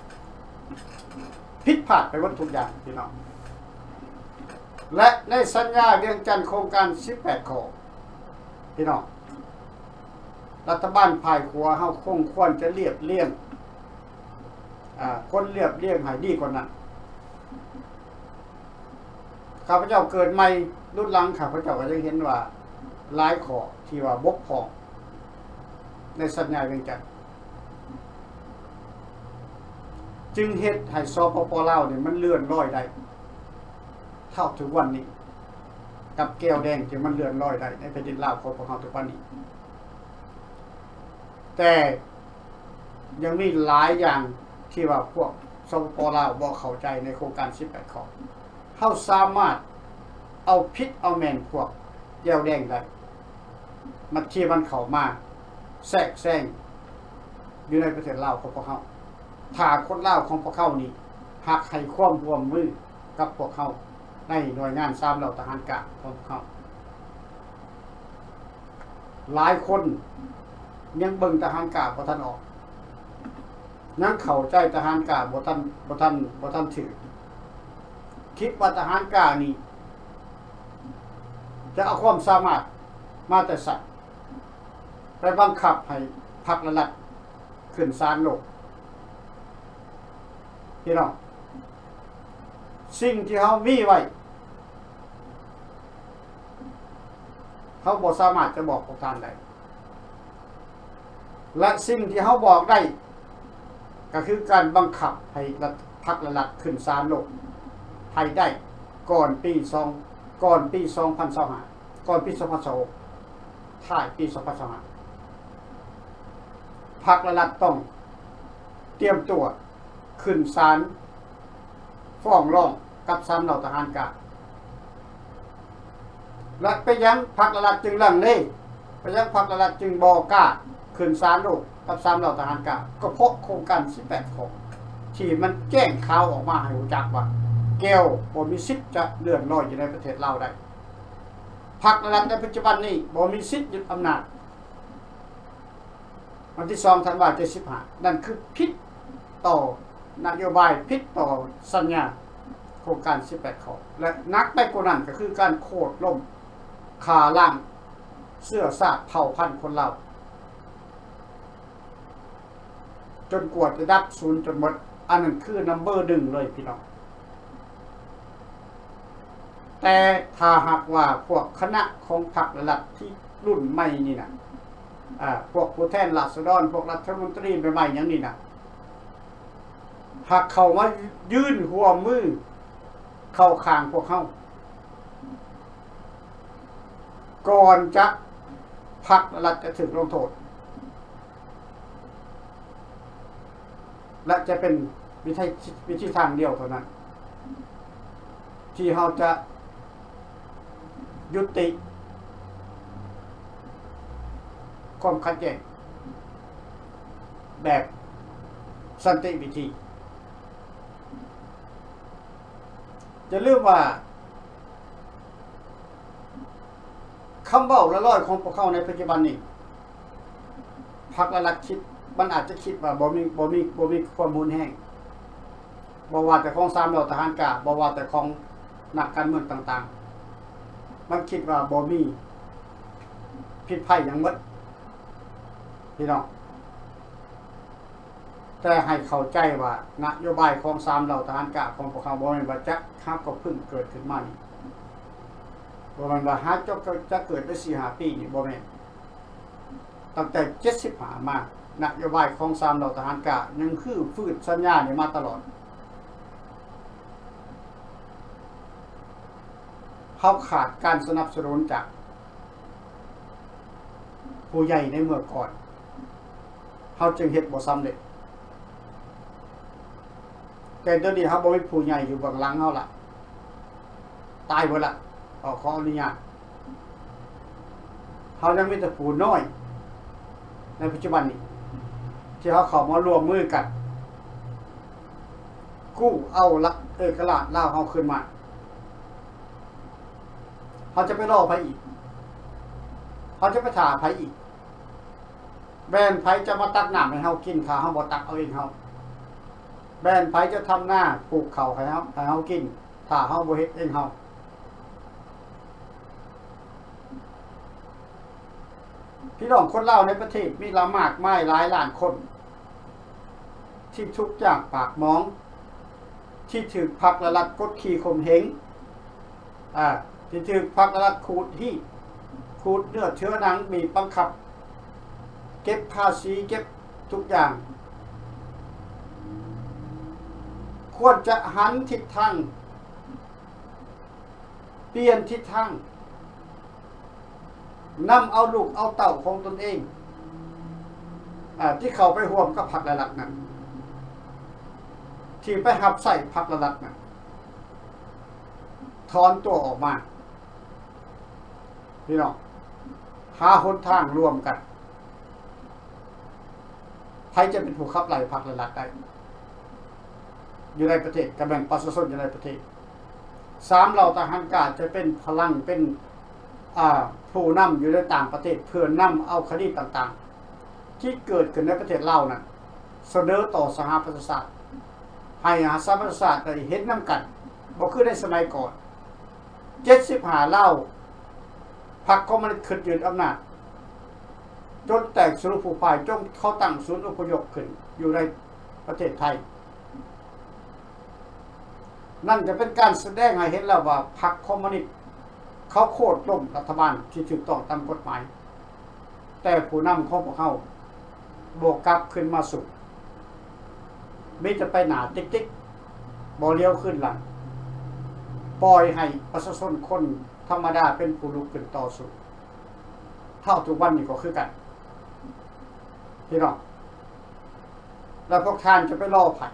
ผิดพลาดไปวัตถุกอย่างพี่น้องและในสัญญาเวียงจันทร์โครงการสิบแปดข้อพี่น้องรัฐบาลภายครัวเฮาคงควรจะเรียบเรียงอ่าคนเรียบเรียงให้ดีกว่านั้นข้าพเจ้าเกิดใหม่รุ่นหลังข้าพเจ้าก็จะเห็นว่าหลายข้อที่ว่าบกพร่องในสัญญาเวียงจันทน์จึงเฮ็ดให้สปป.ลาวเนี่ยมันเลื่อนลอยได้เท่าทุกวันนี้กับแก้วแดงที่มันเลื่อนลอยได้ในแผ่นดินลาวของพวกเราทุกวันนี้แต่ยังมีหลายอย่างที่ว่าพวกสปป.ลาวบ่เข้าใจในโครงการสิบแปดข้อเฮาสามารถเอาพิษเอาแม่นพวกแก้วแดงได้มันที่มันเข้ามาแทรกแซงอยู่ในประเทศลาวของพวกเฮาถ้าคนลาวของพวกเขานี่หักให้ความร่วมมือกับพวกเขาในหน่วยงานสามเหล่าทหารกะของพวกเขาหลายคนยังเบิ่งทหารกะบ่ทันออกยังเข้าใจทหารกะบ่ทันบ่ทันบ่ทันถือคิดว่าทหารกะนี่จะเอาความสามารถมาแต่สัตว์ไปบังคับให้พรรครัฐขึ้นศาลโลกพี่น้องสิ่งที่เขามีไว้เขาบอกสามารถจะบอกประการใดและสิ่งที่เขาบอกได้ก็คือการบังคับให้รัฐพรรครัฐขึ้นศาลโลกไทยได้ก่อนปีสองก่อนปีสองพันยี่สิบห้าก่อนปีสองพันยี่สิบหกท้ายปีสองพันยี่สิบห้าพรรครัฐต้องเตรียมตัวขึ้นศาลฟ้องร้องกับสามเหล่าทหารกะและไปยังพรรครัฐจึงลังเลไปยังพรรครัฐจึงบ่กล้าขึ้นศาลโลกกับสามเหล่าทหารกะก็เพราะโครงการสิบแปดข้อที่มันแจ้งข่าวออกมาให้รู้จักว่าแก้วบ่มีสิทธิ์จะเลื่อนลอยอยู่ในประเทศลาวได้พรรครัฐในปัจจุบันนี้บ่มีสิทธิ์ยึดอำนาจวันที่สองธันวาคมเจ็ดสิบห้านั่นคือผิดต่อนโยบายผิดต่อสัญญาโครงการสิบแปดข้อและนักไปกว่านั้นก็คือการโค่นล้มขาล่างเสื้อซากเผ่าพันธุ์คนลาวจนกว่าจะดับศูนย์จนหมดอันนั้นคือนัมเบอร์หนึ่งเลยพี่น้องแต่ถ้าหากว่าพวกคณะของพรรครัฐที่รุ่นใหม่นี่นะอ่าพวกผู้แทนราษฎรพวกรัฐมนตรีใหม่ๆอย่างนี้นะหากเขามายื่นหัวมือเข้าข้างพวกเขาก่อนจะพรรครัฐจะถึงลงโทษและจะเป็นวิธีวิธีทางเดียวเท่านั้นที่เราจะยุติความขัดแย้งแบบสันติวิธีจะเรียกว่าคำเว้าละลอยของพวกเขาในปัจจุบันนี้พรรครัฐคิดมันอาจจะคิดว่าบ่มีบ่มีบ่มีความมูลแห้งบ่ว่าแต่ของสามเหล่าทหารกะบ่ว่าแต่ของนักการเมืองต่างๆมันคิดว่าบ่มีผิดภัยหยังหมดพี่น้องแต่ให้เข้าใจว่านโยบายของสามเหล่าทหารกะของพวกเขาบ่แม่นว่าจะข้ามก็เพิ่งเกิดขึ้นมานี่บ่แม่นว่าหาจบจะเกิดได้ สี่ห้า ปีนี่บ่แม่นตั้งแต่เจ็ดสิบห้ามานโยบายของสามเหล่าทหารกะยังคือฝืนสัญญานี่มาตลอดเขาขาดการสนับสนุนจากผู้ใหญ่ในเมื่อก่อนเขาจึงเฮ็ดบ่สำเร็จแต่ตอนนี้เขาบ่มีผู้ใหญ่อยู่เบื้องหลังเขาล่ะตายหมดละขอขออนุญาตเขายังมีแต่ผู้น้อยในปัจจุบันนี้ที่เขาเข้ามารวมมือกันกู้เอาละเอกราชลาวเขาขึ้นมาเขาจะไปรอไผอีกเขาจะไปถ่าไผอีกแบนไผจะมาตักน้ำให้เฮากินถ้าเฮาบ่ตักเอาเองเฮาแบนไผจะทำหน้าปลูกข้าวให้เฮาให้เฮากินถ้าเฮาบ่เฮ็ดเองเฮาพี่น้องคนลาวในประเทศมีละมากมายหลายล้านคนที่ทุกข์ยากปากหมองที่ถูกพรรครัฐกดขี่ข่มเหงอ่าที่ถือพรรครัฐขูดที่ขูดเนื้อเชื้อหนังบีบบังคับเก็บภาษีเก็บทุกอย่างควรจะหันทิศทางเปลี่ยนทิศทางนำเอาลูกเอาเต่าของตนเองอ่าที่เขาไปห่วมกับพรรครัฐนั้นที่ไปหับใส่พรรครัฐนั้นถอนตัวออกมาพี่น้องหาหนทางรวมกันใครจะเป็นผู้ขับไล่พรรครัฐได้อยู่ในประเทศกำลังประชาชนอยู่ในประเทศสามเหล่าทหารกาจะเป็นพลังเป็นผู้นำอยู่ในต่างประเทศเพื่อนำเอาคดีต่างๆที่เกิดขึ้นในประเทศลาวนั้นเสนอต่อสหประชาชาติให้สหประชาชาติได้เห็นน้ำกันบอกคือในสมัยก่อนเจ็ดสิบห้าเล่าพรรคคอมมิวนิสต์ขึ้นยืนอำนาจจนแตกสรุปผู้ฝ่ายจนเขาตั้งศูนย์อพยพขึ้นอยู่ในประเทศไทยนั่นจะเป็นการแสดงให้เห็นแล้วว่าพรรคคอมมิวนิสต์เขาโค่นล้มรัฐบาลที่ถูกต้องตามกฎหมายแต่ผู้นำของพวกเขาโบกกลับขึ้นมาสุดไม่จะไปหนาติ๊กติ๊กบ่เลี้ยวขึ้นหลังปล่อยให้ประชาชนคนธรรมดาเป็นผู้ลุกขึ้นต่อสู้เท่าทุกวันนี้ก็คือกันพี่น้องแล้วพวกท่านจะไปรอผัด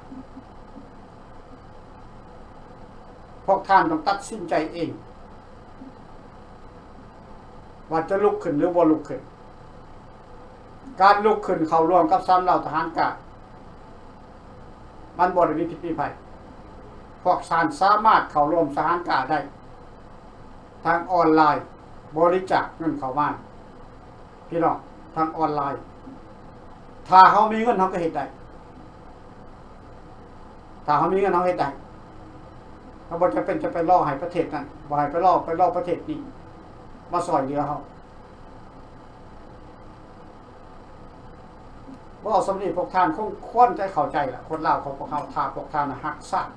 พวกท่านต้องตัดสินใจเองว่าจะลุกขึ้นหรือบ่ลุกขึ้นการลุกขึ้นเข้าร่วมกับสามเหล่าทหารกามันบ่ได้มีพิษมีภัยพวกท่านสามารถเข้าร่วมทหารกาได้ทางออนไลน์บริจาคเงินเข้ามาพี่น้องทางออนไลน์ถ้าเขามีเงินเขาก็เฮ็ดได้ถ้าเขามีเงินเขาเฮ็ดได้เขาบ่จะเป็นจะไปล่อให้ประเทศนั้นบ่ให้ไปล่อไปล่อประเทศนี้มาซอยเหลือเขาบ่เอาสำนีพวกท่านคงควรจะเข้าใจล่ะคนลาวของพวกเขาถ้าพวกท่านฮักษา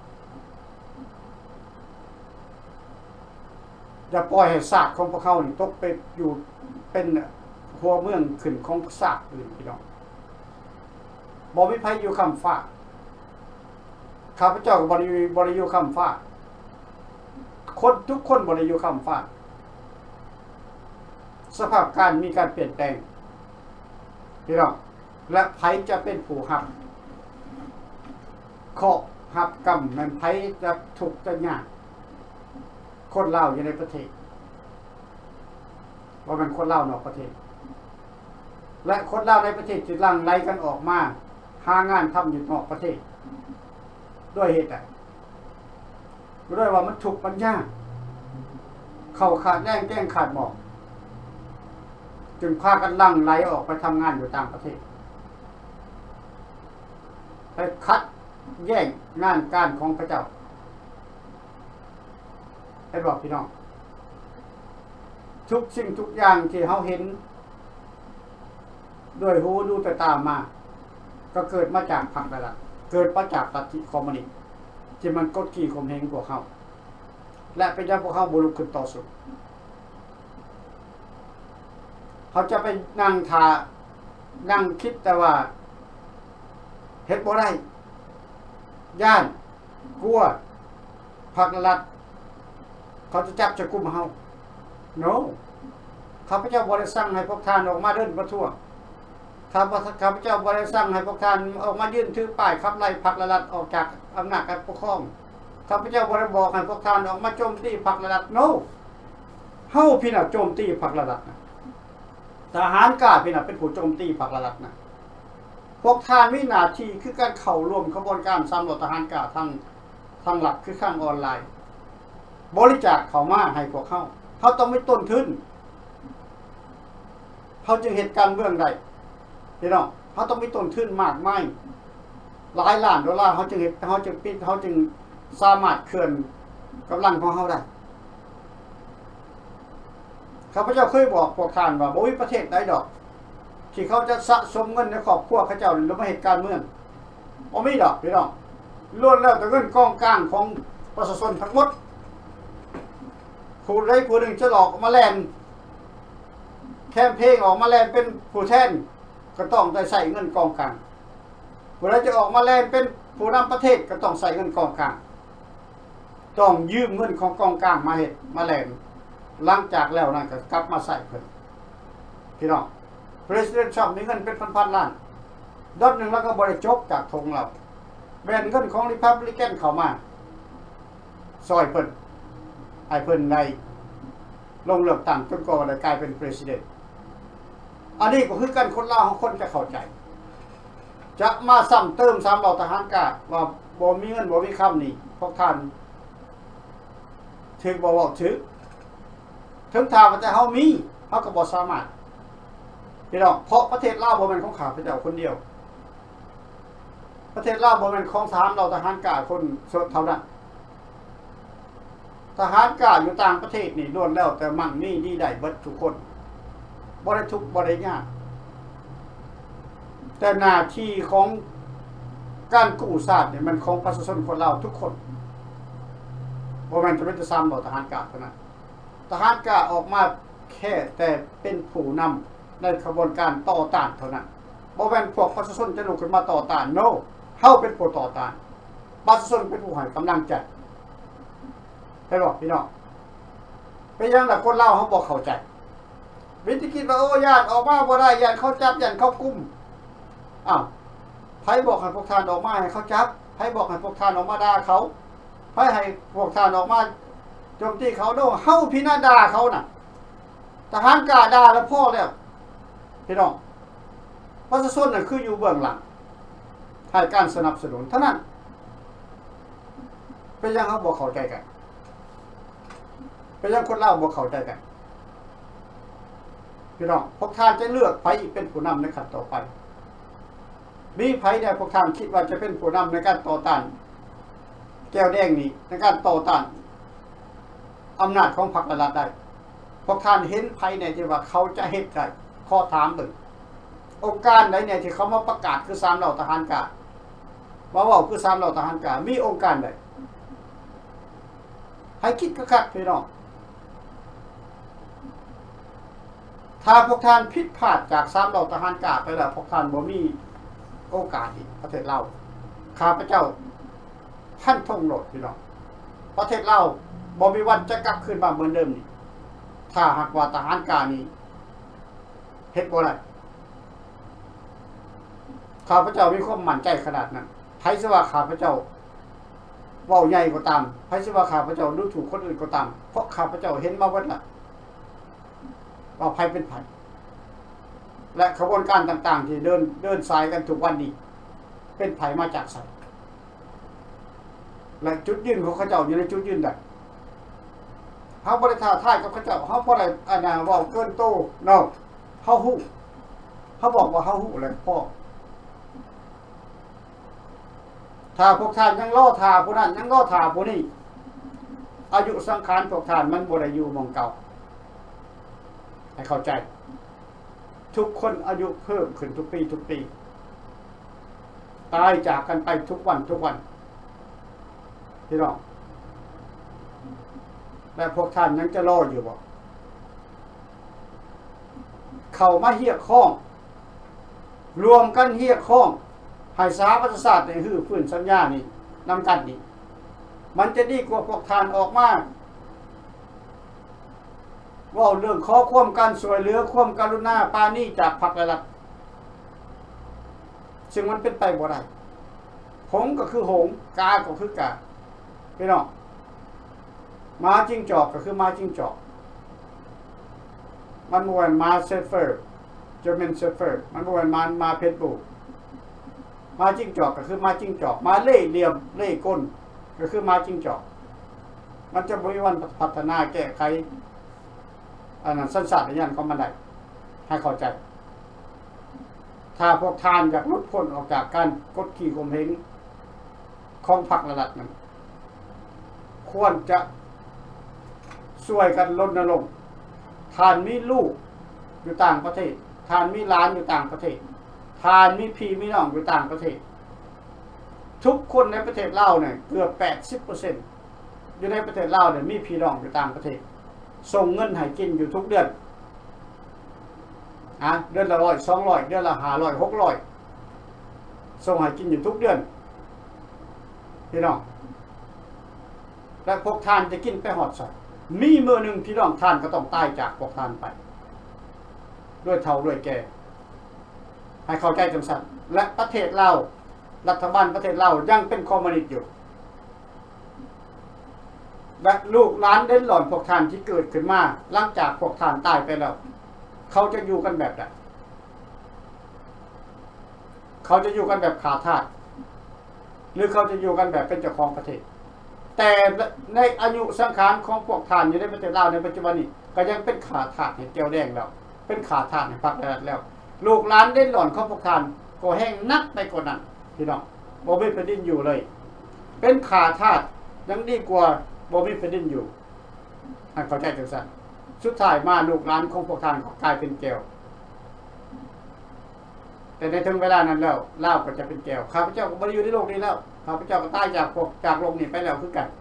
อย่าปล่อยให้ศาสตร์ของพวกเขานี่ตกไปอยู่เป็นหัวเมืองขึ้นของศาสตร์อื่นพี่น้องบ่มีภัยอยู่คำฟ้าข้าพเจ้าก็บ่ได้บ่ได้อยู่คำฟ้าคนทุกคนบ่ได้อยู่คำฟ้าสภาพการมีการเปลี่ยนแปลงพี่น้องและภัยจะเป็นผู้หับเคาะหับกรรมมันภัยจะถูกจะยากคนลาวอยู่ในประเทศว่ามันคนลาวนอกประเทศและคนลาวในประเทศจะลังไล่กันออกมาหางานทำอยู่นอกประเทศด้วยเหตุใดด้วยว่ามันถูกปัญญาเข้าขาดแรงแก้งขาดหมอกจึงพากันลังไล่ออกไปทำงานอยู่ต่างประเทศไปคัดแย่งงานการของพระเจ้าให้บอกพี่น้องทุกสิ่งทุกอย่างที่เขาเห็นด้วยหูดูแต่ตามาก็เกิดมาจากพรรครัฐเกิดมาจากลัทธิคอมมิวนิสต์ที่มันกดขี่ข่มเหงพวกเขาและเป็นยังพวกเขาบุรุษขึ้นต่อสู้เขาจะไปนั่งทานั่งคิดแต่ว่าเฮ็ดบ่ได้ย่านกลัวพรรครัฐเขาจะจับจะกุมเฮา no ข้าพเจ้าบ่ได้สั่งให้พวกท่านออกมาเดินประท้วงข้าพเจ้าบ่ได้สั่งให้พวกท่านออกมายื่นถือป้ายขับไล่พรรครัฐออกจากอำนาจการปกครองข้าพเจ้าบ่ได้บอกให้พวกท่านออกมาโจมตีพรรครัฐ no เฮาพี่น่ะโจมตีพรรครัฐนะทหารกล้าพี่น่ะเป็นผู้โจมตีพรรครัฐนะพวกท่านมีหน้าที่คือการเข้าร่วมกระบวนการสำรวจทหารกล้าทางทางหลักคือข้างออนไลน์บริจาคเข้ามาให้พวกเขาเขาต้องไม่ต้นทุนเขาจึงเหตุการณ์เบื้องใดพี่น้องเขาต้องมีต้นทุนมากมายหลายล้านดอลลาร์เขาจึงเหตุเขาจึงปิดเขาจึงสามารถเคลื่อนกำลังของเขาได้ข้าพเจ้าเคยบอกพวกท่านว่าบ่มีประเทศใดดอกที่เขาจะสะสมเงินในครอบครัวเขาเจ้าหรือมาเหตุการณ์เมืองบ่มีดอกพี่น้องล้วนแล้วแต่เงินกองกลางของประชาชนทั้งหมดผู้ใดผู้หนึ่งจะหลอกมาแลนแคมเพลงออกมาแลนเป็นผู้แทนก็ต้องได้ใส่เงินกองกลางผู้ใดจะออกมาแลนเป็นผู้นำประเทศก็ต้องใส่เงินกองกลางต้องยืมเงินของกองกลางมาเฮ็ดมาแลนหลังจากแล้วนั่นก็กลับมาใส่เพิ่นพี่น้อง President Trump มีเงินเป็นพันๆล้านดอลหนึ่งแล้วก็บริจบจากธงเราแบ่งเงินของ Republican เข้ามาซอยเพิ่นไอ้เพิ่นในลงเลือกตั้งจนกว่าจะกลายเป็น President อันนี้ก็คือกันคนลาวของคนจะเข้าใจจะมาซ้ำเติมซ้ำเราทหารกาว่าบ่มีเงินบ่มีคำนี่พวกท่านถึงบ่เว้าถึงถึงถ้าว่าจะเฮามีเฮาก็บ่สามารถพี่น้องเพราะประเทศลาวบ่แม่นของข้าพเจ้าคนเดียวประเทศลาวบ่แม่นของทหารเราทหารกาคนเท่านั้นทหารกาอยู่ต่างประเทศนี่ล้วนแล้วแต่มั่งมีดีได้เบิดทุกคนบ่ได้ทุกข์บ่ได้ยากแต่หน้าที่ของการกู้ชาตินี่มันของประชาชนคนลาวทุกคนบ่แม่นจะเป็นแต่ซ้ำบ่ทหารกาเท่านั้นทหารกาออกมาแค่แต่เป็นผู้นำในขบวนการต่อต้านเท่านั้นบ่แม่นพวกประชาชนจะลุกขึ้นมาต่อต้าน no เฮาเป็นผู้ต่อต้านประชาชนเป็นผู้ให้กำลังใจให้บอกพี่น้องเป็นยังล่ะคนลาวเฮาบ่เข้าใจวิธีคิดว่าโอ้ญาติออกมาบ่ได้ญาติเขาจับญาติเขากุมอ้าวไผบอกให้พวกท่านออกมาให้เขาจับไผบอกให้พวกท่านออกมาด่าเขาไผให้พวกท่านออกมาโจมตีเขาโดนเฮาพินาด่าเขาน่ะทหารกล้าด่าแล้วพ่อแล้วพี่น้องประชาชนน่ะคืออยู่เบื้องหลังให้การสนับสนุนเท่านั้นเป็นยังเฮาบ่เข้าใจกันเป็นยังคนลาวบ่เข้าใจกันพี่น้องพวกท่านจะเลือกไผอีกเป็นผู้นำในขั้นต่อไปมีไผได้พวกท่านคิดว่าจะเป็นผู้นำในการต่อต้านแก้วแดงนี้ในการต่อต้านอำนาจของพรรครัฐได้พวกท่านเห็นไผในที่ว่าเขาจะเฮ็ดได้ข้อถามเบิ่งองค์การใดเนี่ยที่เขามาประกาศคือสามเหล่าทหารกาว่าเว้าคือสามเหล่าทหารกามีองค์การใดให้คิดคักๆพี่น้องถ้าพวกท่านผิดพลาดจากสามเหล่าทหารกาไปแล้วพวกท่านบ่มีโอกาสอีกประเทศเราข้าพเจ้าท่านทงโหลดพี่น้องประเทศเราบ่มีวันจะกลับคืนมาเหมือนเดิมนี่ถ้าหากว่าทหารกานี้เฮ็ดบ่ได้ข้าพเจ้ามีความมั่นใจขนาดนั้นไผสิว่าข้าพเจ้าเว้าใหญ่ก็ตามไผสิว่าข้าพเจ้าดูถูกคนอื่นก็ตามเพราะข้าพเจ้าเห็นมาเบิดแล้วว่าไผเป็นไผและขบวนการต่างๆที่เดินเดินสายกันทุกวันนี้เป็นไผมาจากไสและจุดยืนของเขาเจ้าอยู่ในจุดยืนใดเฮาบ่ได้ท้าทายกับเขาเจ้าเฮาบ่ได้อันน่ะเว้าเกินโตเนาะเฮาฮู้เฮาบอกว่าเฮาฮู้แล้วพ่อถ้าพวกท่านยังรอท่าผู้นั้นยังรอท่าผู้นี้อายุสังขารพวกท่านมันบ่ได้อยู่หม้องเก่าให้เข้าใจทุกคนอายุเพิ่มขึ้นทุกปีทุกปีตายจากกันไปทุกวันทุกวันพี่น้องและพวกท่านยังจะรออยู่บ่เข้ามาเฮียกข้องรวมกันเฮียกข้องให้สาประชาศาสตร์ในฮือฟื้นสัญญานี่นำกันนี่มันจะดีกว่าพวกท่านออกมาว่าเรื่องขอความการช่วยเหลือความกรุณาปาณีจากพรรครัฐซึ่งมันเป็นไปบ่ได้หงก็คือหงกาก็คือกาพี่น้องม้าจิ้งจอกก็คือม้าจิ้งจอกมันบ่แม่นม้าเซฟเฟอร์จะเป็นเซฟเฟอร์มันบ่แม่นม้าม้าเพชรบูม้าจิ้งจอกก็คือม้าจิ้งจอกม้าเล่ห์เหลี่ยมเล่ห์กลก็คือม้าจิ้งจอกมันจะบ่มีวันพัฒนาแก้ไขอันนั้นสัญชาตญาณของมันได้ให้เข้าใจถ้าพวกท่านอยากลดพ้นออกจากการกดขี่ข่มเหงของพรรครัฐนั้นควรจะช่วยกันรณรงค์ท่านมีลูกอยู่ต่างประเทศท่านมีหลานอยู่ต่างประเทศท่านมีพี่มีน้องอยู่ต่างประเทศทุกคนในประเทศลาวเนี่ยเกือบ แปดสิบเปอร์เซ็นต์ อยู่ในประเทศลาวเนี่ยมีพี่น้องอยู่ต่างประเทศส่งเงินให้กินอยู่ทุกเดือนอ่ะเดือนละร้อยสองร้อยเดือนละห้าร้อยหกร้อยส่งให้กินอยู่ทุกเดือนพี่น้องและพวกทานจะกินไปหอดใส่มีมือหนึ่งพี่น้องทานก็ต้องตายจากพวกทานไปด้วยเท่าด้วยแก่ให้เข้าใจจังสันและประเทศเรารัฐบาลประเทศเรายังเป็นคอมมิวนิสต์อยู่และลูกหลานเด่นหล่อนพวกทานที่เกิดขึ้นมาหลังจากพวกทานตายไปแล้วเขาจะอยู่กันแบบไหนเขาจะอยู่กันแบบขาทาสหรือเขาจะอยู่กันแบบเป็นเจ้าของประเทศแต่ในอายุสังขารของพวกทานอยู่ในประเทศลาวในปัจจุบันนี้ก็ยังเป็นขาทาสให้เจียวแดงแล้วเป็นขาทาสให้พรรครัฐแล้วลูกหลานเด่นหล่อนของพวกทานก็แห้งนักไปกว่านั้นพี่น้องบ่มีแผ่นดินอยู่เลยเป็นขาทาสยังดีกว่าบ่มีแผ่นดินอยู่ให้เข้าใจจังซั่นสุดท้ายมาลูกหลานของพวกทานก็กลายเป็นแก้วแต่ในถึงเวลานั้นแล้วลาวก็จะเป็นแก้วข้าพเจ้าก็บ่ได้อยู่ในโลกนี้แล้วข้าพเจ้าก็ตายจากพวกจากโลกนี้ไปแล้วคือกัน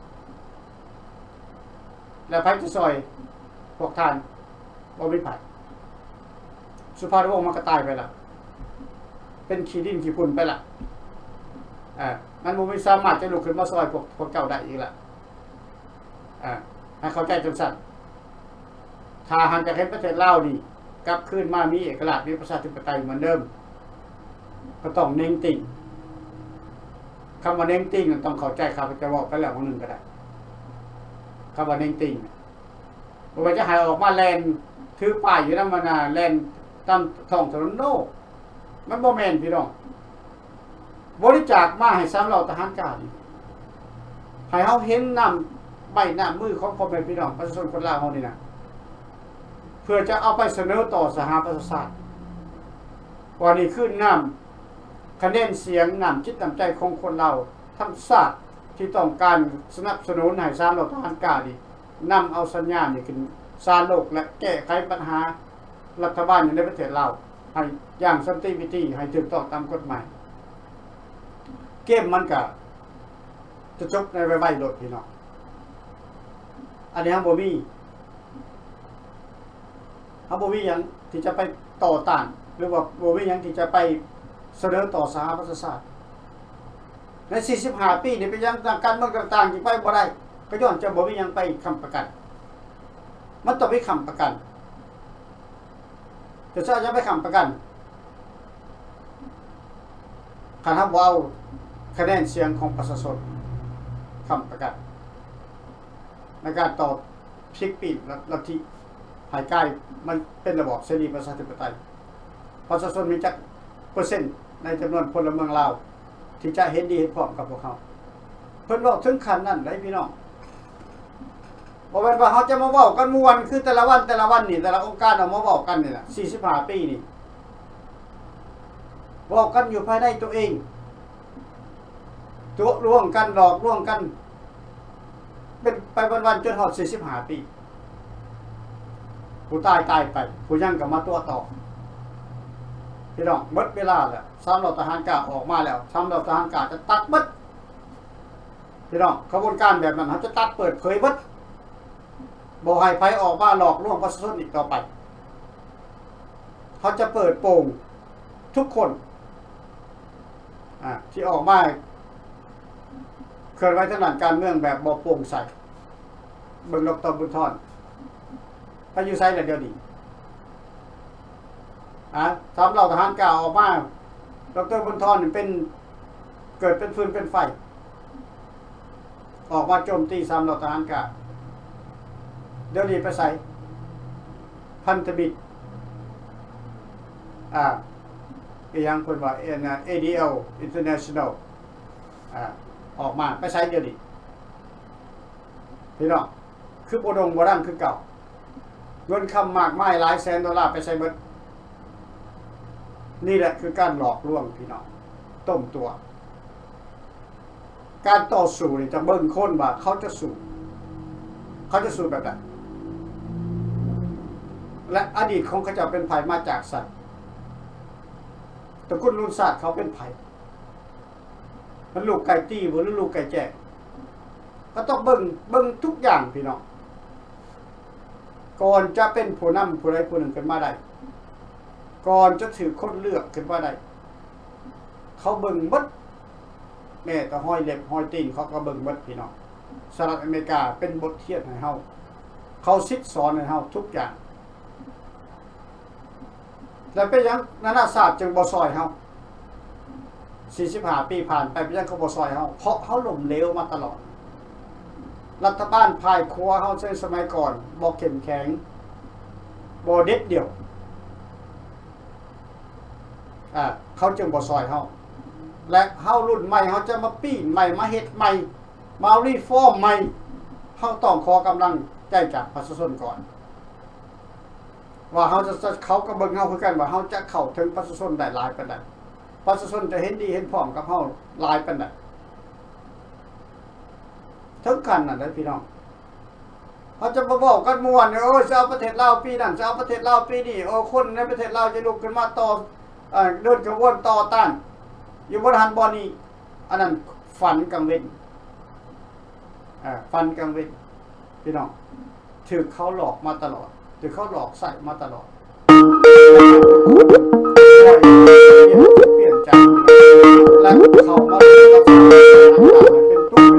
แล้วไผจะซอยพวกทานบ่มีไผสุภาพวงศ์มันก็ตายไปแล้วเป็นขี้ดินขี้ฝุ่นไปละอ่ามันบ่มีสามารถจะลุกขึ้นมาซอยพวกพวกเจ้าได้อีกละอ่าให้เข้าใจจังซั่นถ้าหากจะเห็นประเทศลาวนี่กลับคืนมามีเอกราชมีประชาธิปไตยเหมือนเดิมก็ต้องเน้งติ่งคำว่าเน้งติ่งต้องเข้าใจข้าพเจ้าบอกไปแล้วคนหนึ่งก็ได้คำว่าเน้งติ่งบ่ว่าจะให้ออกมาแลนถือป้ายอยู่นำมันน่ะแลนตามท้องถนนโนมันบ่แม่นพี่น้องบริจาคมาให้สามเหล่าทหารกล้านี่ให้เฮาเห็นน้ำใบหน้ามือของพ่อแม่พี่น้องประชาชนคนลาวเฮานี่นะเพื่อจะเอาไปเสนอต่อสหประชาชาติว่านี่คือน้ำคะแนนเสียงน้ำจิตน้ำใจของคนเราทั้งชาติที่ต้องการสนับสนุนให้สามเหล่าทหารกล้านี่นำเอาสัญญาณนี่ขึ้นศาลโลกและแก้ไขปัญหารัฐบาลอยู่ในประเทศเราให้อย่างสันติวิธีให้ถูกต้องตามกฎหมายเกมมันก็จะจบในไวๆโดดพี่น้องอันนี้ฮัมโบมี่ฮัมโบมี่ยังที่จะไปต่อต้านหรือว่าโบมี่ยังที่จะไปเสนอต่อสหประชาชาติในสี่สิบห้าปีนี่ไปยังการเมืองต่างๆที่ไปบ่ได้ก็ย้อนจะโบมี่ยังไปคำประกันมันต้องไปคำประกันจะจะจะไปคำประกันขันทับวาวคะแนนเสียงของประชาชนคำประกันในการต่อพลิกปีลัทธิหายใกล้มันเป็นระบอบเสรีประชาธิปไตยประชาชนมีจักเปอร์เซ็นต์ในจำนวนพลเมืองลาวที่จะเห็นดีเห็นพร้อมกับพวกเขาเพิ่นบอกถึงขั้นนั้นเลยพี่น้องบอกว่าเขาจะมาเว้ากันมวนคือแต่ละวันแต่ละวันนี่แต่ละองค์การเอามาเว้ากันนี่แหละสี่สิบห้าปีนี่เว้ากันอยู่ภายในตัวเองตัวร่วงกันหลอกร่วงกันเป็นไปวันๆจนหอดสี่สิบห้าปีผู้ตายตายไปผู้ยังก็มาตัวต่อพี่น้องหมดเวลาแล้วสามเหล่าทหารกล้าออกมาแล้วสามเหล่าทหารกล้าจะตัดบัดพี่น้องขบวนการแบบนั้นเขาจะตัดเปิดเผยบัดบ่ให้ไผออกมาหลอกลวงประชาชนอีกต่อไปเขาจะเปิดโปงทุกคนอ่าที่ออกมาเคลื่อนไหวทางด้านการเมืองแบบบ่โปร่งใสเบิ่งดร.บุญธรไปอยู่ไสแล้วเดี๋ยวนี้อ่ะสามเหล่าทหารกล้าออกมาดร.บุญธรนี่เป็นเกิดเป็นฟืนเป็นไฟออกมาโจมตีสามเหล่าทหารกล้าเดี๋ยวนี้ไปใส่พันธมิตรอ่าอีหยังเพิ่นว่า เอ ดี แอล International อ่าออกมาไปใช้เดี๋ยวนี้พี่น้องคือบ่ดงบ่ดังคือเก่าเงินคำมากมายหลายแสนดอลลาร์ไปใช้เบิดนี่แหละคือการหลอกลวงพี่น้องต้มตัวการต่อสู้นี่จะเบิ่งคนว่าเขาจะสู้เขาจะสู้แบบไหนและอดีตของเขาจะเป็นไผมาจากสัตว์ตระกูลรุ่นศาสตร์เขาเป็นไผมันลูกไก่ตีบ่หรือลูกไก่แจ้ก็ต้องเบิ่งเบิ่งทุกอย่างพี่น้องก่อนจะเป็นผู้นำผู้ใดผู้หนึ่งขึ้นมาได้ก่อนจะถือคนเลือกขึ้นมาได้เขาเบิ่งมดแม่ก็ห้อยเล็บห้อยตีนเขาก็เบิ่งมดพี่น้องสหรัฐอเมริกาเป็นบทเทียนให้เฮาเขาซิดสอนให้เฮาทุกอย่างแล้วเป็นยังนานาศาสตร์จึงบ่ซอยเฮาสี่สิบห้าปีผ่านไปเป็นยังเขาบ่ซอยเฮาเพราะเฮาล้มเหลวมาตลอดรัฐบาลพายครัวเฮาในสมัยก่อนบ่เข้มแข็งบ่เด็ดเดี่ยวอ่าเขาจึงบ่ซอยเฮาและเฮารุ่นใหม่เฮาจะมาปี้ใหม่มาเฮ็ดใหม่มารีฟอร์มใหม่เฮาต้องขอกำลังใจจากประชาชนก่อนว่าเฮาจะเขาก็เบิ่งเฮาคือกันว่าเฮาจะเข้าถึงประชาชนได้หลายปานใดประชาชนจะเห็นดีเห็นพร้อมกับเฮาหลายปานใดทั้งกันน่ะเด้อพี่น้องเฮาจะมาบอกกันม่วนโอ้ยจะเอาประเทศลาวปีนั้นจะเอาประเทศลาวปีนี้โอ้คนในประเทศลาวจะลุกขึ้นมาต่อเอ่อเดินกระบวนต่อต้านอยู่บนหันบ่อนี้อันนั้นฝันกลางเว้นอ่าฝันกลางเว้นพี่น้องถูกเขาหลอกมาตลอดถูกเขาหลอกใส่มาตลอดเปลี่ยนใจและเขามาเป็นตุ๊ก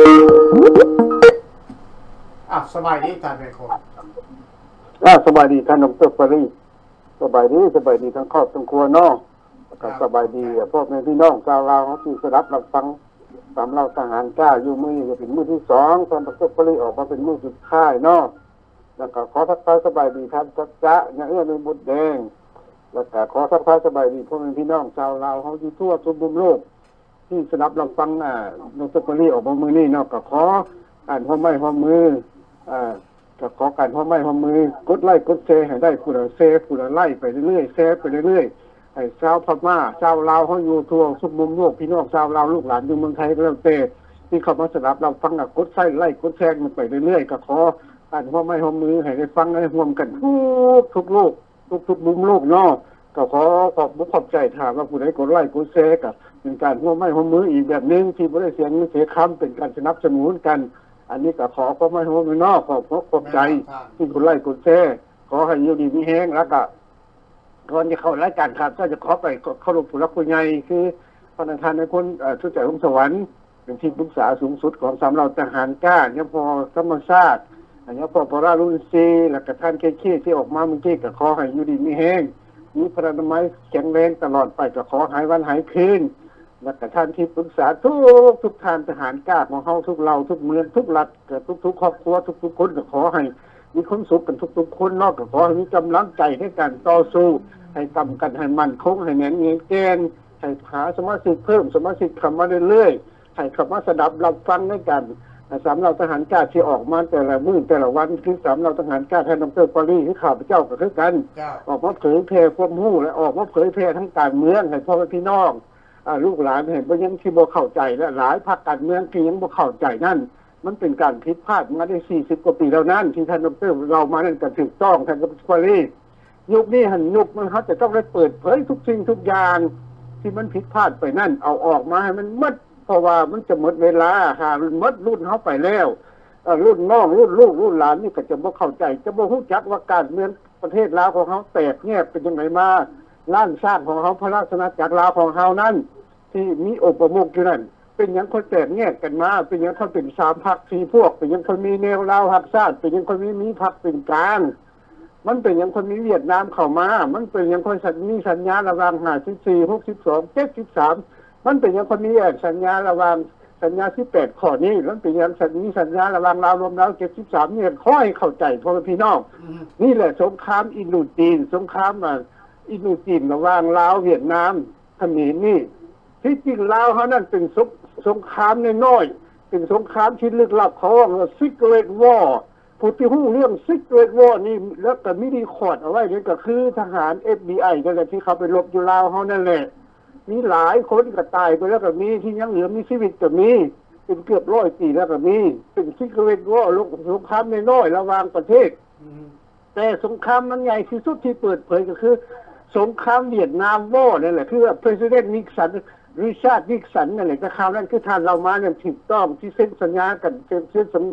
อ่ะสบายดีท่านเป็นคนอ่าสบายดีท่านดร.ปรีสบายดีสบายดีทั้งครอบทั้งครัวเนาะก็สบายดีพวกแม่พี่น้องชาวลาวที่สดับรับฟังสำเราทหารกล้าอยู่มือก็เป็นมือที่สองตอนดร.ปรีออกมาเป็นมือสุดท้ายเนาะแล้วก็ขอทักทายสบายดีท่านจักระเนี่ยเอื้อในบุตรแดงแล้วก็ขอทักทายสบายดีพวกแม่พี่น้องชาวลาวเขาอยู่ทั่วทุกมุมโลกที่สดับรับฟังอ่าดร.ปรีออกมามือนี่เนาะก็ขออ่านหัวไม้หัวมืออ่าก็ขอการหัวไม้หัวมือกดไล่กดแชร์ให้ได้ผู้ละแชร์ผู้ละไล่ไปเรื่อยๆแชร์ไปเรื่อยๆไอ้ชาวพม่าชาวลาวเขาอยู่ทั่วทุกมุมโลกพี่น้องชาวลาวลูกหลานอยู่เมืองไทยก็แล้วแต่ที่เขามาสนับเราฟังกดไส้ไล่กดแชร์มันไปเรื่อยๆก็ขออ่านหัวไม้หัวมือให้ได้ฟังให้ร่วมกันทุกทุกโลกทุกทุกมุมโลกเนาะก็ขอขอบขอบใจถามว่าผู้ใดกดไล่กดแชร์ก็เป็นการหัวไม้หัวมืออีกแบบนึงที่บ่ได้เสียเงินเสียคำเป็นการสนับสนุนกันอันนี้ก็ขอก็ไม่หัวมือนอกขอบขอบใจที่กดไล่กดแชร์ขอให้อยู่ดีมีแห้งแล้วก็ก่อนจะเข้ารายการครับก็จะขอไปเข้ารบผู้รักผู้ใหญ่คือพระท่านในคนทุใจของสวรรค์เป็นที่ปรึกษาสูงสุดของสามเราทหารกล้าเนี่ยพอธรรมชาติอันนี้พอปรารุ่นซีแล้วก็ท่านเคเคที่ออกมาเมื่อกี้ก็ขอให้อยู่ดีมีแห้งมีพระนามัยแข็งแรงตลอดไปก็ขอหายวันหายคืนและท่านที่ปรึกษาทุกทุกท่านทหารกล้าของเฮาทุกเราทุกเมืองทุกรัฐเกิดทุกทุกครอบครัวทุกทุกคนก็ขอให้มีความสุขกันทุกทุกคนนอกก็ขอให้มีกำลังใจในการต่อสู้ให้ทำกันให้มั่นคงให้แน่นเงียบแกนให้หาสมาชิกเพิ่มสมาชิกเข้ามาเรื่อยๆให้เข้ามาสดับรับฟังในกันสามเราทหารกล้าที่ออกมาแต่ละมื้อแต่ละวันคือสามเราทหารกล้าท่านดร.ปรีที่ข้าพเจ้าก็คือกันออกมาเผยแพร่ความรู้และออกมาเผยแพร่ทั้งการเมืองให้พ่อพี่น้องลูกหลานเห็นว่ายังที่บ่เข้าใจและหลายพรรคการเมืองที่ยังบ่เข้าใจนั่นมันเป็นการผิดพลาดมาได้สี่สิบกว่าปีแล้วนั้นที่ท่านดร.เรามานั่นก็ถูกต้องท่านดร.ปรียุคนี้หันยุคมันเขาจะต้องได้เปิดเผยทุกสิ่งทุกอย่างที่มันผิดพลาดไปนั่นเอาออกมาให้มันหมดเพราะว่ามันจะหมดเวลาหาหมดรุ่นเขาไปแล้วรุ่นน้องรุ่นลูกรุ่นหลานนี่ก็จะบ่เข้าใจจะบ่รู้จักว่าการเมืองประเทศลาวของเขาแตกแยกเป็นยังไงมาล้านชาติของเขาพระราชอาณาจักรลาวของเขานั้นที่มีองค์ประมุขอยู่นั่นเป็นอย่างคนแตกแยกกันมาเป็นอย่างเขาเป็นสามพรรคสี่พวกเป็นอย่างคนมีแนวลาวหักชาติเป็นอย่างคนมีมีพรรคเป็นกลางมันเป็นอย่างคนมีเวียดนามเข้ามามันเป็นอย่างคนมีสัญญาระหว่างห้าสิบสี่ หกสิบสอง เจ็ดสิบสามมันเป็นอย่างคนมีสัญญาระหว่างสัญญาสิบแปดข้อนี้แล้วเป็นอย่างสัญญาสัญญาระหว่างลาวรวมแล้วเจ็ดสิบสามเนี่ยค่อยเข้าใจพ่อพี่น้องนี่แหละสงครามอินโดจีนสงครามอินโดจีนระหว่างลาวเวียดนามเขมรนี่ที่จริงลาวเขานั่นเป็นสงครามน้อยๆเป็นสงครามที่ลึกลับเขาว่า Secret War ผู้ที่รู้เรื่อง Secret War นี่แล้วก็มีดีคอร์ดเอาไว้นี่ก็คือทหาร เอฟ บี ไอ นั่นแหละที่เขาไปรบอยู่ลาวเขานั่นแหละมีหลายคนก็ตายไปแล้วก็มีที่ยังเหลือมีชีวิตก็มีเป็นเกือบร้อยปีแล้วก็มีเป็น Secret War สงครามน้อยๆระหว่างประเทศแต่สงครามมันใหญ่ที่สุดที่เปิดเผยก็คือสงครามเวียดนามวอร์นั่นแหละคือ President Nixon ริชาร์ดนิกสันนั่นแหละก็ข่าวนั้นคือท่านเรามาเนี่ยถูกต้องที่เซ็นสัญญากันเซ็นเซ็น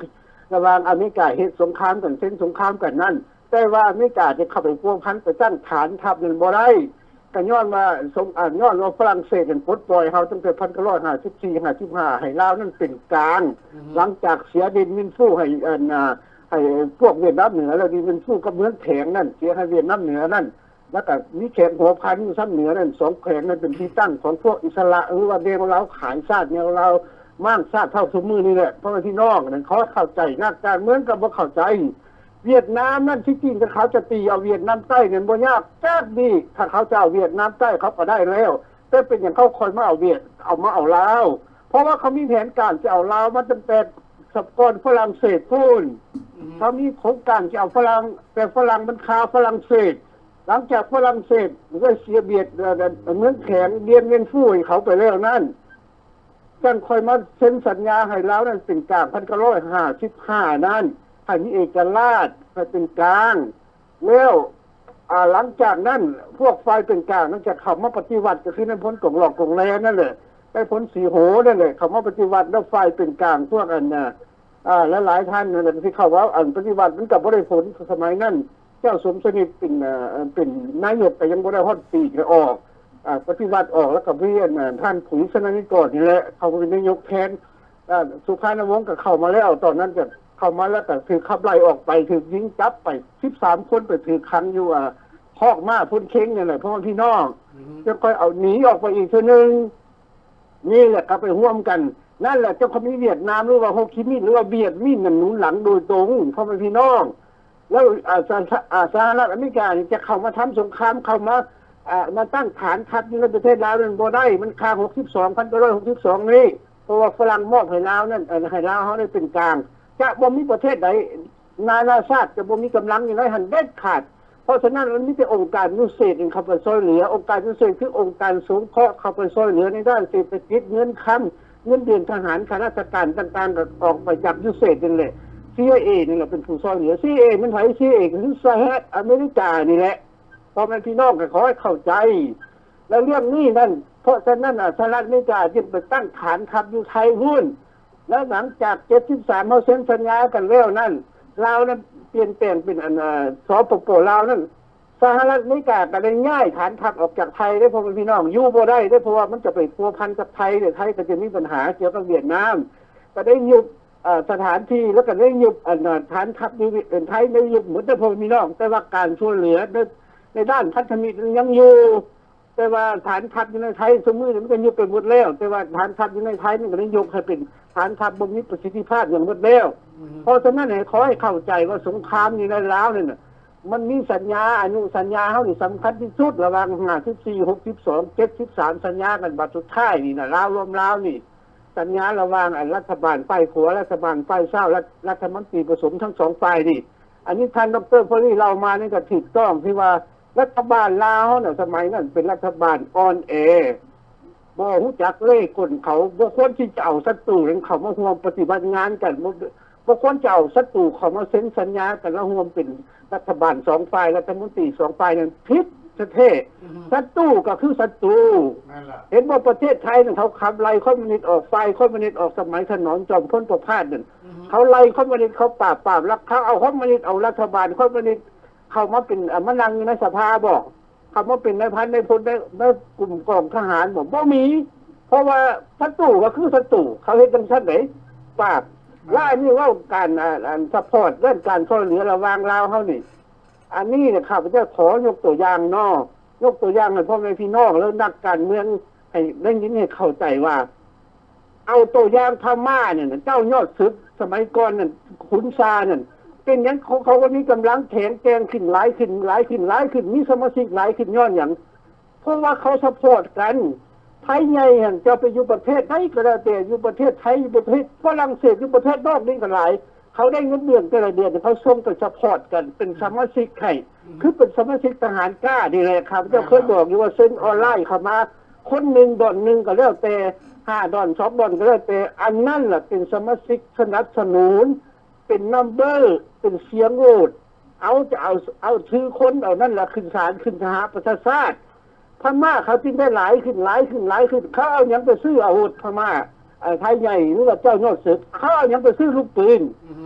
ระหว่างอเมริกาเฮ็ดสงครามกันเส้นสงครามกันนั่นแต่ว่าอเมริกาจะเข้าไปพัวพันไปตั้งฐานทัพนั่นบ่ได้ก็ย้อนว่าสงอ่าย้อนว่าฝรั่งเศสกันปลดปล่อยเฮาตั้งแต่หนึ่งพันเก้าร้อยห้าสิบสี่ ห้าสิบห้าให้ลาวนั่นเป็นกลางหลังจากเสียดินมินฟู่ให้อันน่ะให้พวกเวียดนามเหนือแล้วดินมินฟู่กับเมืองแข็งนั่นเสียให้เวียดนามเหนือนั่นแล้วก็มีแขกหัวพันอยู่ซ้ำเหนือนั่นสองแขกนั่นเป็นที่ตั้งของพวกอิสระหรือว่าเดวเราขายชาติแนวเรามั่งชาติเท่าสมือนี่แหละเพราะว่าพี่น้องนั่นเขาเข้าใจนักการเมืองกับบ่เข้าใจเวียดนามนั่นที่จริงถ้าเขาจะตีเอาเวียดนามใต้เนี่ยบ่ยากแจ๊กดีถ้าเขาจะเอาเวียดนามใต้เขาก็ได้แล้วแต่เป็นอย่างเขาคอยมาเอาเวียดเอามาเอาลาวเพราะว่าเขามีแผนการจะเอาลาวมาตั้งแต่สัปกรฝรั่งเศสพูนเขามีโครงการจะเอาฝรั่งแต่ฝรั่งมันคาฝรั่งเศสหลังจากฝรั่งเศสก็เสียเบียดเมืองแข็งเบียนเวียนฟู่ให้เขาไปแล้วนั่นกันคอยมาเซ็นสัญญาให้แล้วนั่นเป็นกลางพันเก้าร้อยห้าสิบห้านั่นให้มีเอกราชให้เป็นกลางแล้วหลังจากนั้นพวกฝ่ายเป็นกลางนั่นจะเข้ามาปฏิวัติก็คือในพ้นกงหลอกกงแลนั่นแหละได้พ้นสีโหนั่นแหละเข้ามาปฏิวัติแล้วฝ่ายเป็นกลางพวกอันน่ะอ่าและหลายท่านนั่นแหละที่เข้าว่าอันปฏิวัติมันกับบ่ได้ผลสมัยนั้นเจ้าสมสนิทเป็นเป็นนายกแต่ยังบ่ได้ฮอดปีกออกอ่าปฏิวัติออกแล้วก็เรียนท่านผุยสนันนิกรนี่แหละเขาเป็นนายกแทนอ่าสุขานวงศ์ก็เข้ามาแล้วตอนนั้นก็เข้ามาแล้วก็ถือขับไล่ออกไปถือยิงจับไปสิบสามคนไปถือคันอยู่อ่าคอกม้าพุ่นเค้งนี่แหละเพราะว่าพี่น้องจะค่อยเอาหนีออกไปอีกทีนึงนี่แหละก็ไปร่วมกันนั่นแหละเจ้าเขามีเวียดนามหรือว่าโฮจิมินห์หรือว่าเวียดมินห์นั่นหนุนหลังโดยตรงเพราะเป็นพี่น้องแล้วสหรัฐอเมริกาจะเข้ามาทำสงครามเข้ามามาตั้งฐานทัพในประเทศลาวนั่นบ่ได้มันคาหกสิบสองพันเก้าร้อยหกสิบสองนี่เพราะว่าฝรั่งมอบให้ลาวนั่นให้ลาวเขาได้เป็นกลางจะบ่มีประเทศใดนานาชาติจะบ่มีกำลังอย่างไรหันเด็ดขาดเพราะฉะนั้นมันมีแต่องค์การพิเศษเข้าไปช่วยเหลือองค์การพิเศษคือองค์การสงเคราะห์เข้าไปช่วยเหลือในด้านเศรษฐกิจเงินค้ำเงินเดือนทหารข้าราชการต่างๆออกไปจากพิเศษนั่นแหละ ซี ไอ เอ นี่แหละเป็นผู้ช่วยเหลือ ซี ไอ เอ มันไผ ซี ไอ เอ คือสหรัฐอเมริกานี่แหละพอแม่พี่น้องก็ขอให้เข้าใจแล้วเรื่องนี้นั่นเพราะฉะนั้นสหรัฐอเมริกาจึงไปตั้งฐานทัพอยู่ไทยหุ้นแล้วหลังจากเจ็ดสิบสามเฮาเซ็นสัญญากันแล้วนั่นลาวนั้นเปลี่ยนแปลงเป็นอันสปป.ลาวนั่นสหรัฐอเมริกาก็ได้ย้ายฐานทัพออกจากไทยได้เพราะพี่น้องอยู่บ่ได้ได้เพราะว่ามันจะไปพัวพันกับไทยเนี่ยไทยก็จะมีปัญหาเกี่ยวกับเวียดนามก็ได้ยุบสถานที่แล้วก็ได้ยุบฐานทัพในไทยได้ยุบหมดแต่พอพี่น้องแต่ว่าการช่วยเหลือในด้านพัฒนายังอยู่แต่ว่าฐานทัพในไทยสมือมันก็ยุบไปหมดแล้วแต่ว่าฐานทัพในไทยมันก็ได้ยกให้เป็นฐานทัพบ่มีประสิทธิภาพอย่างหมดแล้วเพราะฉะนั้นให้ขอให้เข้าใจว่าสงครามนี่ในลาวเนี่ยมันมีสัญญาอนุสัญญาเฮานี่สำคัญที่สุดระหว่างห้าสิบสี่ หกสิบสอง เจ็ดสิบสามสัญญากันบัดสุดท้ายนี่น่ะลาวรวมลาวนี่สัญญาระหว่างรัฐบาลฝ่ายขวารัฐบาลฝ่ายซ้ายและรัฐมนตรีผสมทั้งสองฝ่ายนี่อันนี้ท่านดร.พอลี่เรามานี่ก็ถูกต้องที่ว่ารัฐบาลลาวเนี่ยสมัยนั้นเป็นรัฐบาลอ่อนแอบ่รู้จักเล่ห์กลเขาบ่ควรที่จะเอาศัตรูนั้นเข้ามาร่วมปฏิบัติงานกันบ่ควรจะเอาศัตรูเข้ามาเซ็นสัญญากันแล้วร่วมเป็นรัฐบาลสองฝ่ายรัฐมนตรีสองฝ่ายนั้นผิดประเทศศัตรูก็คือศัตรูเห็นว่าประเทศไทยเนี่ยเขาขับไล่คอมมิวนิสต์ออกฝ่ายคอมมิวนิสต์ออกสมัยถนนจอมพลประภาสนั่นเขาไล่คอมมิวนิสต์เขาปราบปรามแล้วเขาเอาคอมมิวนิสต์เอารัฐบาลคอมมิวนิสต์เข้ามาเป็นมานั่งอยู่ในสภาบอกเขามาเป็นนายพันนายพลในในกลุ่มกองทหารบอกบ่มีเพราะว่าศัตรูก็คือศัตรูเขาเฮ็ดจังซั่นไหนปราบล่านี่ว่าการอ่าซัพพอร์ตเรื่องการช่วยเหลือระหว่างลาวเฮานี่อันนี้เนี่ยข้าพเจ้าขอยกตัวอย่างเนาะยกตัวอย่างให้พ่อแม่พี่น้องแล้วนักการเมืองให้ได้ยินให้เข้าใจว่าเอาตัวอย่างพม่าเนี่ยเจ้ายอดศึกสมัยก่อนนั่นขุนซานั่นเป็นอย่างเขาเขาก็มีกำลังแข็งแกร่งขึ้นหลายขึ้นหลายขึ้นหลายขึ้นมีสมาชิกหลายขึ้นย้อนอย่างเพราะว่าเขาซัพพอร์ตกันไทยใหญ่หั่นจะไปอยู่ประเทศใดก็แล้วแต่อยู่ประเทศไทยอยู่ประเทศฝรั่งเศสอยู่ประเทศนอกนี่ก็หลายเขาได้เงินเดือนแต่ละเดือนเขาส่งไปซัพพอร์ตกันเป็นสมาชิกไข่คือเป็นสมาชิกทหารกล้านี่แหละครับเจ้าเคยบอกอยู่ว่าเซ็นออนไลน์เข้ามาคนหนึ่งดอนหนึ่งก็แล้วแต่ห้าดอนสองดอนก็แล้วแต่อันนั้นแหละเป็นสมาชิกสนับสนุนเป็นนัมเบอร์เป็นเสียงโหวตเอาจะเอาเอาชื่อคนเอานั่นแหละขึ้นศาลขึ้นสหประชาชาติพม่าเขาจึงได้หลายขึ้นหลายขึ้นหลายขึ้นเขาเอาอย่างไปซื้ออาวุธพม่าไทยใหญ่หรือว่าเจ้ายอดศึกเขาเอาอย่างไปซื้อลูกปืน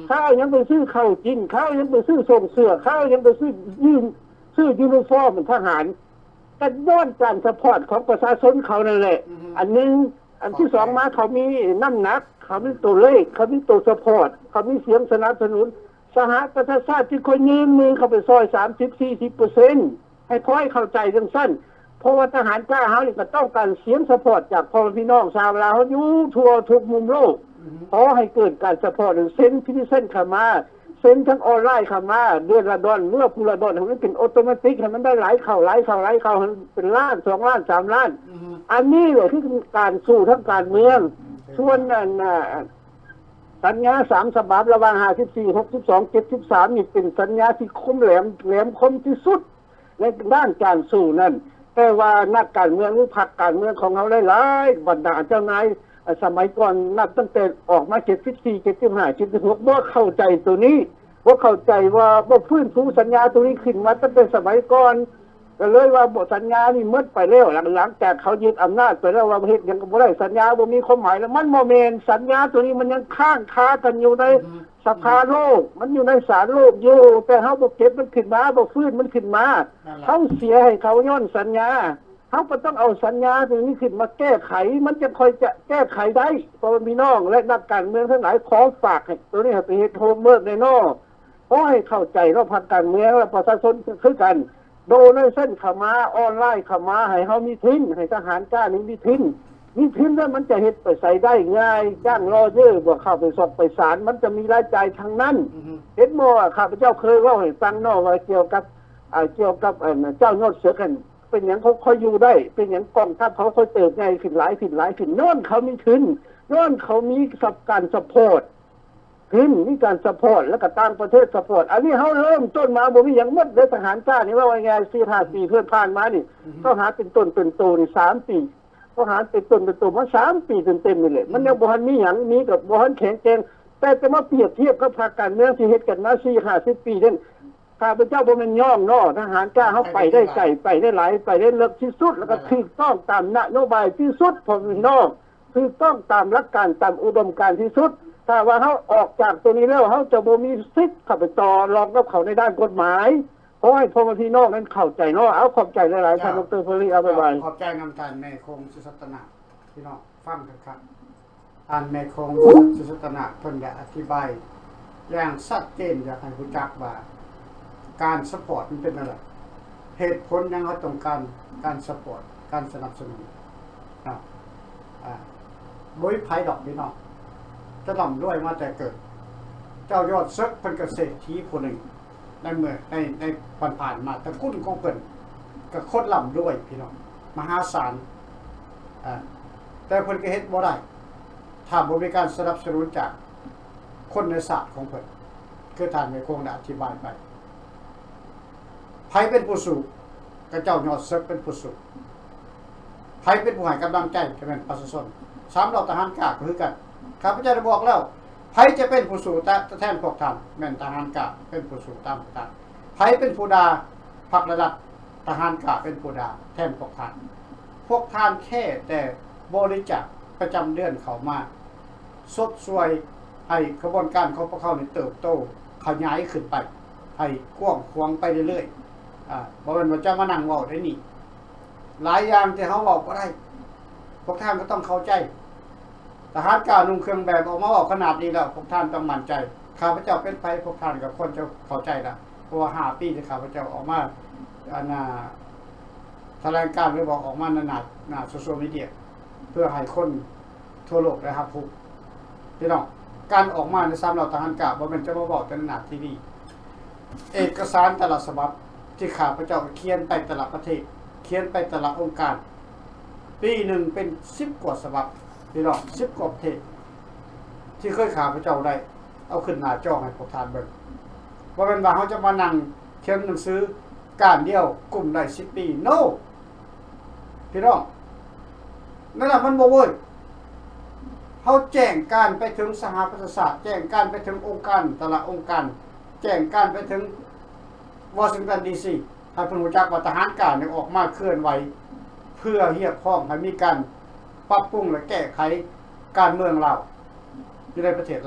ข้าวยังไปซื้อข้าวกินข้าวยังไปซื้อส่งเสื้อข้าวยังไปซื้อยืนซื้อยูนิฟอร์มเหมือนทหารก็ย้อนการสปอร์ตของประชาชนเขานั่นแหละอันนึงอันที่สองมาเขามีน้ำหนักเขามีตัวเลขเขามีตัวสปอร์ตเขามีเสียงสนับสนุนสหประชาชาติที่คนยืมมือเข้าไปซอยสามสิบสี่สิบเปอร์เซ็นต์ให้ค่อยเข้าใจเรื่องสั้นเพราะว่าทหารกล้าเขาเนี่ยก็ต้องการเสียงสปอร์ตจากพ่อพี่น้องชาวลาวอยู่ทั่วทุกมุมโลกขอให้เกิดการสปอร์ตเส้นพิธีเส้นขามาเส้นทั้งออนไลน์ขามาเดือนละดอนเมื่อพูละดอนมันเป็นออโตเมติกมันได้หลายเข่าหลายเข่าหลายเข่าเป็นล้านสองล้านสามล้านอันนี้เลยที่เป็นการสู้ทั้งการเมืองส่วนนั้นสัญญาสามฉบับระหว่างห้าสิบสี่หกสิบสองเจ็ดสิบสามนี่เป็นสัญญาที่คมแหลมแหลมคมที่สุดในด้านการสู้นั่นแต่ว่านักการเมืองหรือพรรคการเมืองของเขาหลายๆบรรดาเจ้านายสมัยก่อนนับตั้งแต่ออกมาเจ็ดสิบสี่เจ็ดสิบห้าเจ็ดสิบหกว่าเข้าใจตัวนี้ว่าเข้าใจว่าว่าฟื้นฟูสัญญาตัวนี้ขึ้นมาตั้งแต่สมัยก่อนก็เลยว่าบทสัญญานี่มืดไปแล้วหลังจากเขายึดอำนาจไปแล้วว่าประเทศยังไม่ได้สัญญาบ่มีความหมายแล้วมันโมเมนสัญญาตัวนี้มันยังค้างคากันอยู่ในสภาโลกมันอยู่ในศาลโลกอยู่แต่เขาบอกเก็บมันขึ้นมาบอกฟื้นมันขึ้นมาเขาเสียให้เขาย้อนสัญญาเขาก็ต้องเอาสัญญาตัวนี้ขึ้นมาแก้ไขมันจะคอยจะแก้ไขได้เพราะมีน้องและนักการเมืองทั้งหลายขอฝากให้ตัวนี้ไปเฮ็ดโฮมเวิร์กในนอกเพราะให้เข้าใจว่าพรรคการเมืองและประชาชนคือกันโดนเส้นขามาออนไลน์ขามาให้เขามีทิ้นให้ทหารกล้านี้มีทิ้นมีทิ้นแล้วมันจะเฮ็ดไปใส่ได้ง่ายจ้างรอเยอะบ่เข้าไปสอบไปศาลมันจะมีรายจ่ายทางนั้นเห็นบ่ข้าพเจ้าเคยเล่าให้ฟังเนาะว่าเกี่ยวกับเกี่ยวกับเจ้ายอดเสือกันเป็นอย่างเขาค่อยอยู่ได้เป็นอย่างกองทัพเขาค่อยเติบใหญ่ขึ้นหลายขึ้นหลายขึ้นโน่นเขามีทิ้นโน่นเขามีสับการสปอร์ตทิ้นมีการสปอร์ตแล้วก็ต่างประเทศสปอร์ตอันนี้เขาเริ่มต้นมาบ่มีอย่างมัดเลยทหารกล้านี่ว่าไงสี่ห้าปีเพื่อนผ่านมานี่ก็หาเป็นต้นเป็นโตนี่สามปีก็หาเป็นต้นเป็นโตมาสามปีเต็มๆนี่แหละมันยังบ่ทันมีอย่างมีกับบ่ทันแข็งแกร่งแต่จะมาเปรียบเทียบกับพรรคการเมืองที่เฮ็ดกันมาสี่ห้าสิบปีนั่นข้าพเจ้าบ่แม่นย่อมเนาะทหารกล้าเขาไปได้ไกลไปได้หลายไปได้ลึกที่สุดแล้วก็ถูกต้องตามนโยบายที่สุดพ่อพี่น้องถูกต้องตามหลักการตามอุดมการณ์ที่สุดถ้าว่าเขาออกจากตัวนี้แล้วเขาจะบ่มีสิทธิ์เข้าไปต่อรองกับเขาในด้านกฎหมายขอให้พ่อพี่น้องนั้นเข้าใจเนาะเอาขอบใจหลายๆท่านดร.เพลีเอาบ๊ายบายขอบใจนำการแม่คงสุสัตนาพี่น้องฟังกันครับอ่านแม่คงสุสัตนาเพิ่นได้อธิบายอย่างชัดเจนอยากให้รู้จักว่าการสปอร์ตมันเป็นอะไรเหตุผลยังเขาต้องการการสปอร์ตการสนับสนุนนะอ่าบ่มีไผดอกพี่น้องจะร่ำรวยมาแต่เกิดเจ้ายอดซึกเพิ่นเกษตรทีผู้หนึ่งในเมื่อในในผ่านๆมาตระกูลของเพิ่นก็โคตรร่ำรวยพี่น้องมหาศาลอ่าแต่เพิ่นก็เฮ็ดบ่ได้ถ้าบ่มีการสนับสนุนจากคนในศาสตร์ของเพิ่นคือท่านแม่คงได้อธิบายไปไผเป็นผู้สูงก็เจ้ายอดซึกเป็นผู้สูงไผเป็นผู้ให้กำลังใจก็เป็นประชาชนสามเหล่าทหารกล้าก็คือกันข้าพเจ้าได้บอกแล้วไผจะเป็นผู้สู่แทนพวกท่านแม่นทหารกล้าเป็นผู้สู่ตามท่านไผเป็นผู้ดาพรรคระดับทหารกล้าเป็นผู้ดาแทนพวกท่านพวกท่านแค่แต่บริจาคประจำเดือนเข้ามาสดสวยให้กระบวนการของพวกเขานี่เติบโตขยายขึ้นไปให้กว้างขวางไปเรื่อยๆอ่าบ่แม่นว่าจะมานั่งเว้าได้นี่หลายอย่างที่เฮาเว้าบ่ได้พวกท่านก็ต้องเข้าใจทหารกล้านุ่งเครื่องแบบออกมาบอกขนาดนี้แล้วพวกท่านต้องมั่นใจข้าพเจ้าเป็นไปพวกท่านกับคนจะเข้าใจละเพราะว่าห้าปีที่ข้าพเจ้าออกมาอันน่ะแถลงการหรือบอกออกมาหนาหน้าโซเชียลมีเดียเพื่อให้คนทั่วโลกได้รับรู้พี่น้องการออกมาในสามเหล่าทหารกล้าบ่แม่นจะมาบอกแต่หน้าทีวีเอกสารแต่ละฉบับที่ข้าพเจ้าเขียนไปแต่ละประเทศเขียนไปแต่ละองค์การปีหนึ่งเป็นสิบกว่าฉบับพี่น้องสิบกว่าประเทศที่เคยข้าพเจ้าได้เอาขึ้นหน้าจอให้พวกท่านเบิ่งว่าเป็นว่าเขาจะมานั่งเขียนหนังสือการเดียวกลุ่มได้สิบปี no พี่น้องนั่นแหละมันบ่เว้ยเขาแจ้งการไปถึงสหประชาชาติแจ้งการไปถึงองค์การแต่ละองค์การแจ้งการไปถึงวอชิงตันดีซีให้เพิ่นรู้จักว่าทหารกล้าเนี่ยออกมาเคลื่อนไหวเพื่อเรียกร้องให้มีการปรับปรุงและแก้ไขการเมืองเราอยู่ในประเทศเรา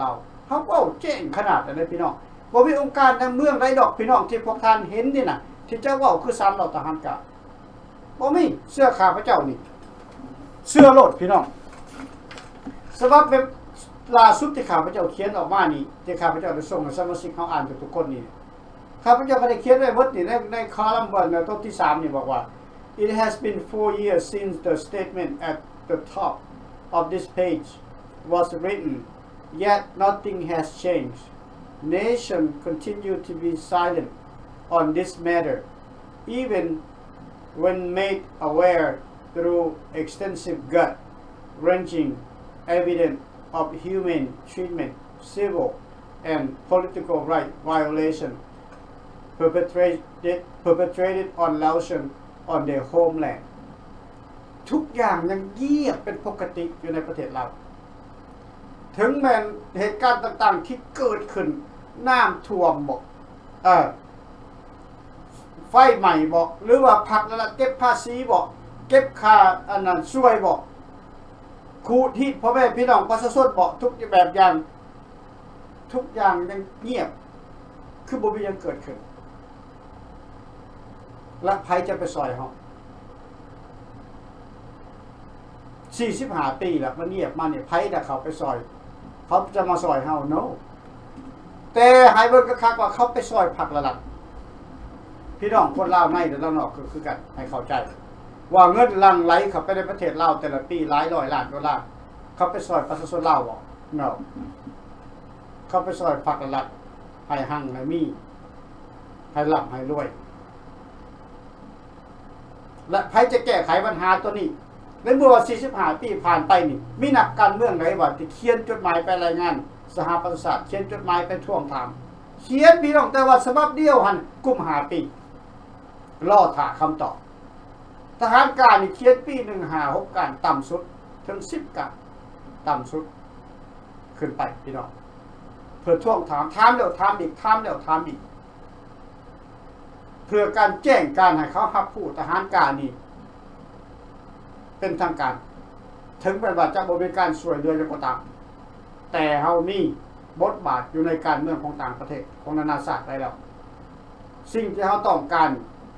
เขาเว้าแจ้งขนาดนั้นเลยพี่น้องบ่มีองค์การทางเมืองใดดอกพี่น้องที่พวกท่านเห็นนี่น่ะที่เจ้าเว้าคือสามเหล่าทหารกะบ่มีเสื้อข้าพเจ้านี่เสื้อโลดพี่น้องสำหรับเว็บล่าสุดที่ข้าพเจ้าเขียนออกมานี่ที่ข้าพเจ้าได้ส่งให้สมาชิกเฮาอ่านทุกคนนี่ข้าพเจ้าก็ได้เขียนไว้หมดนี่ในในคอลัมน์บนต้นที่สามนี่บอกว่า It has been four years since the statement at the top of this page was written, yet nothing has changed. Nation continue to be silent on this matter, even when made aware through extensive gut-wrenching evidence of human treatment, civil and political right violation perpetrated perpetrated on Laotian on their homeland. ทุกอย่างยังเงียบเป็นปกติอยู่ในประเทศเราถึงแม้เหตุการณ์ต่างๆที่เกิดขึ้นน้ำท่วมบอกเออไฟใหม่บอกหรือว่าผักแล้วเก็บภาษีบอกเก็บค่าอันนั้นช่วยบอกครูที่พ่อแม่พี่น้องประชาชนบอกทุกแบบอย่างทุกอย่างยังเงียบคือบ่มียังเกิดขึ้นและไผจะไปซอยเฮาสี่สิบห้าปีแล้วมันเงียบมาเนี่ยไผจะเข้าไปซอยเขาจะมาซอยเฮา no แต่ให้เบิ่งคักๆว่าเขาไปซอยผักละลัดพี่น้องคนลาวในและลาวนอกคือคือกันให้เข้าใจว่าเงินหลั่งไหลเข้าไปในประเทศลาวแต่ละปีหลายร้อยล้านดอลลาร์เขาไปซอยประชาชนลาวบ่ no เขาไปซอยผักละลัดให้หั่งให้มีให้ร่ำให้รวยและไผจะแก้ไขปัญหาตัวนี้ในเมื่อว่าสี่สิบห้าปีผ่านไปนี่มีนักการเมืองไหนว่าที่เขียนจดหมายไปรายงานสหประชาชาติเขียนจดหมายไปทวงถามเขียนพี่น้องแต่ว่าฉบับเดียวหั่นกุมภาปีรอท่าคำตอบทหารการนี่เขียนปีหนึ่งห้าหกการต่ำสุดถึงสิบการต่ำสุดขึ้นไปพี่น้องเพื่อทวงถามถามแล้วถามอีกถามแล้วถามอีกเพื่อการแจ้งการให้เขารับผู้ทหารการนี่เป็นทางการถึงเป็นว่าจะบริการช่วยเหลืออย่างก็ตามแต่เฮามีบทบาทอยู่ในการเมืองของต่างประเทศของนานาชาติได้แล้วสิ่งที่เฮาต้องการ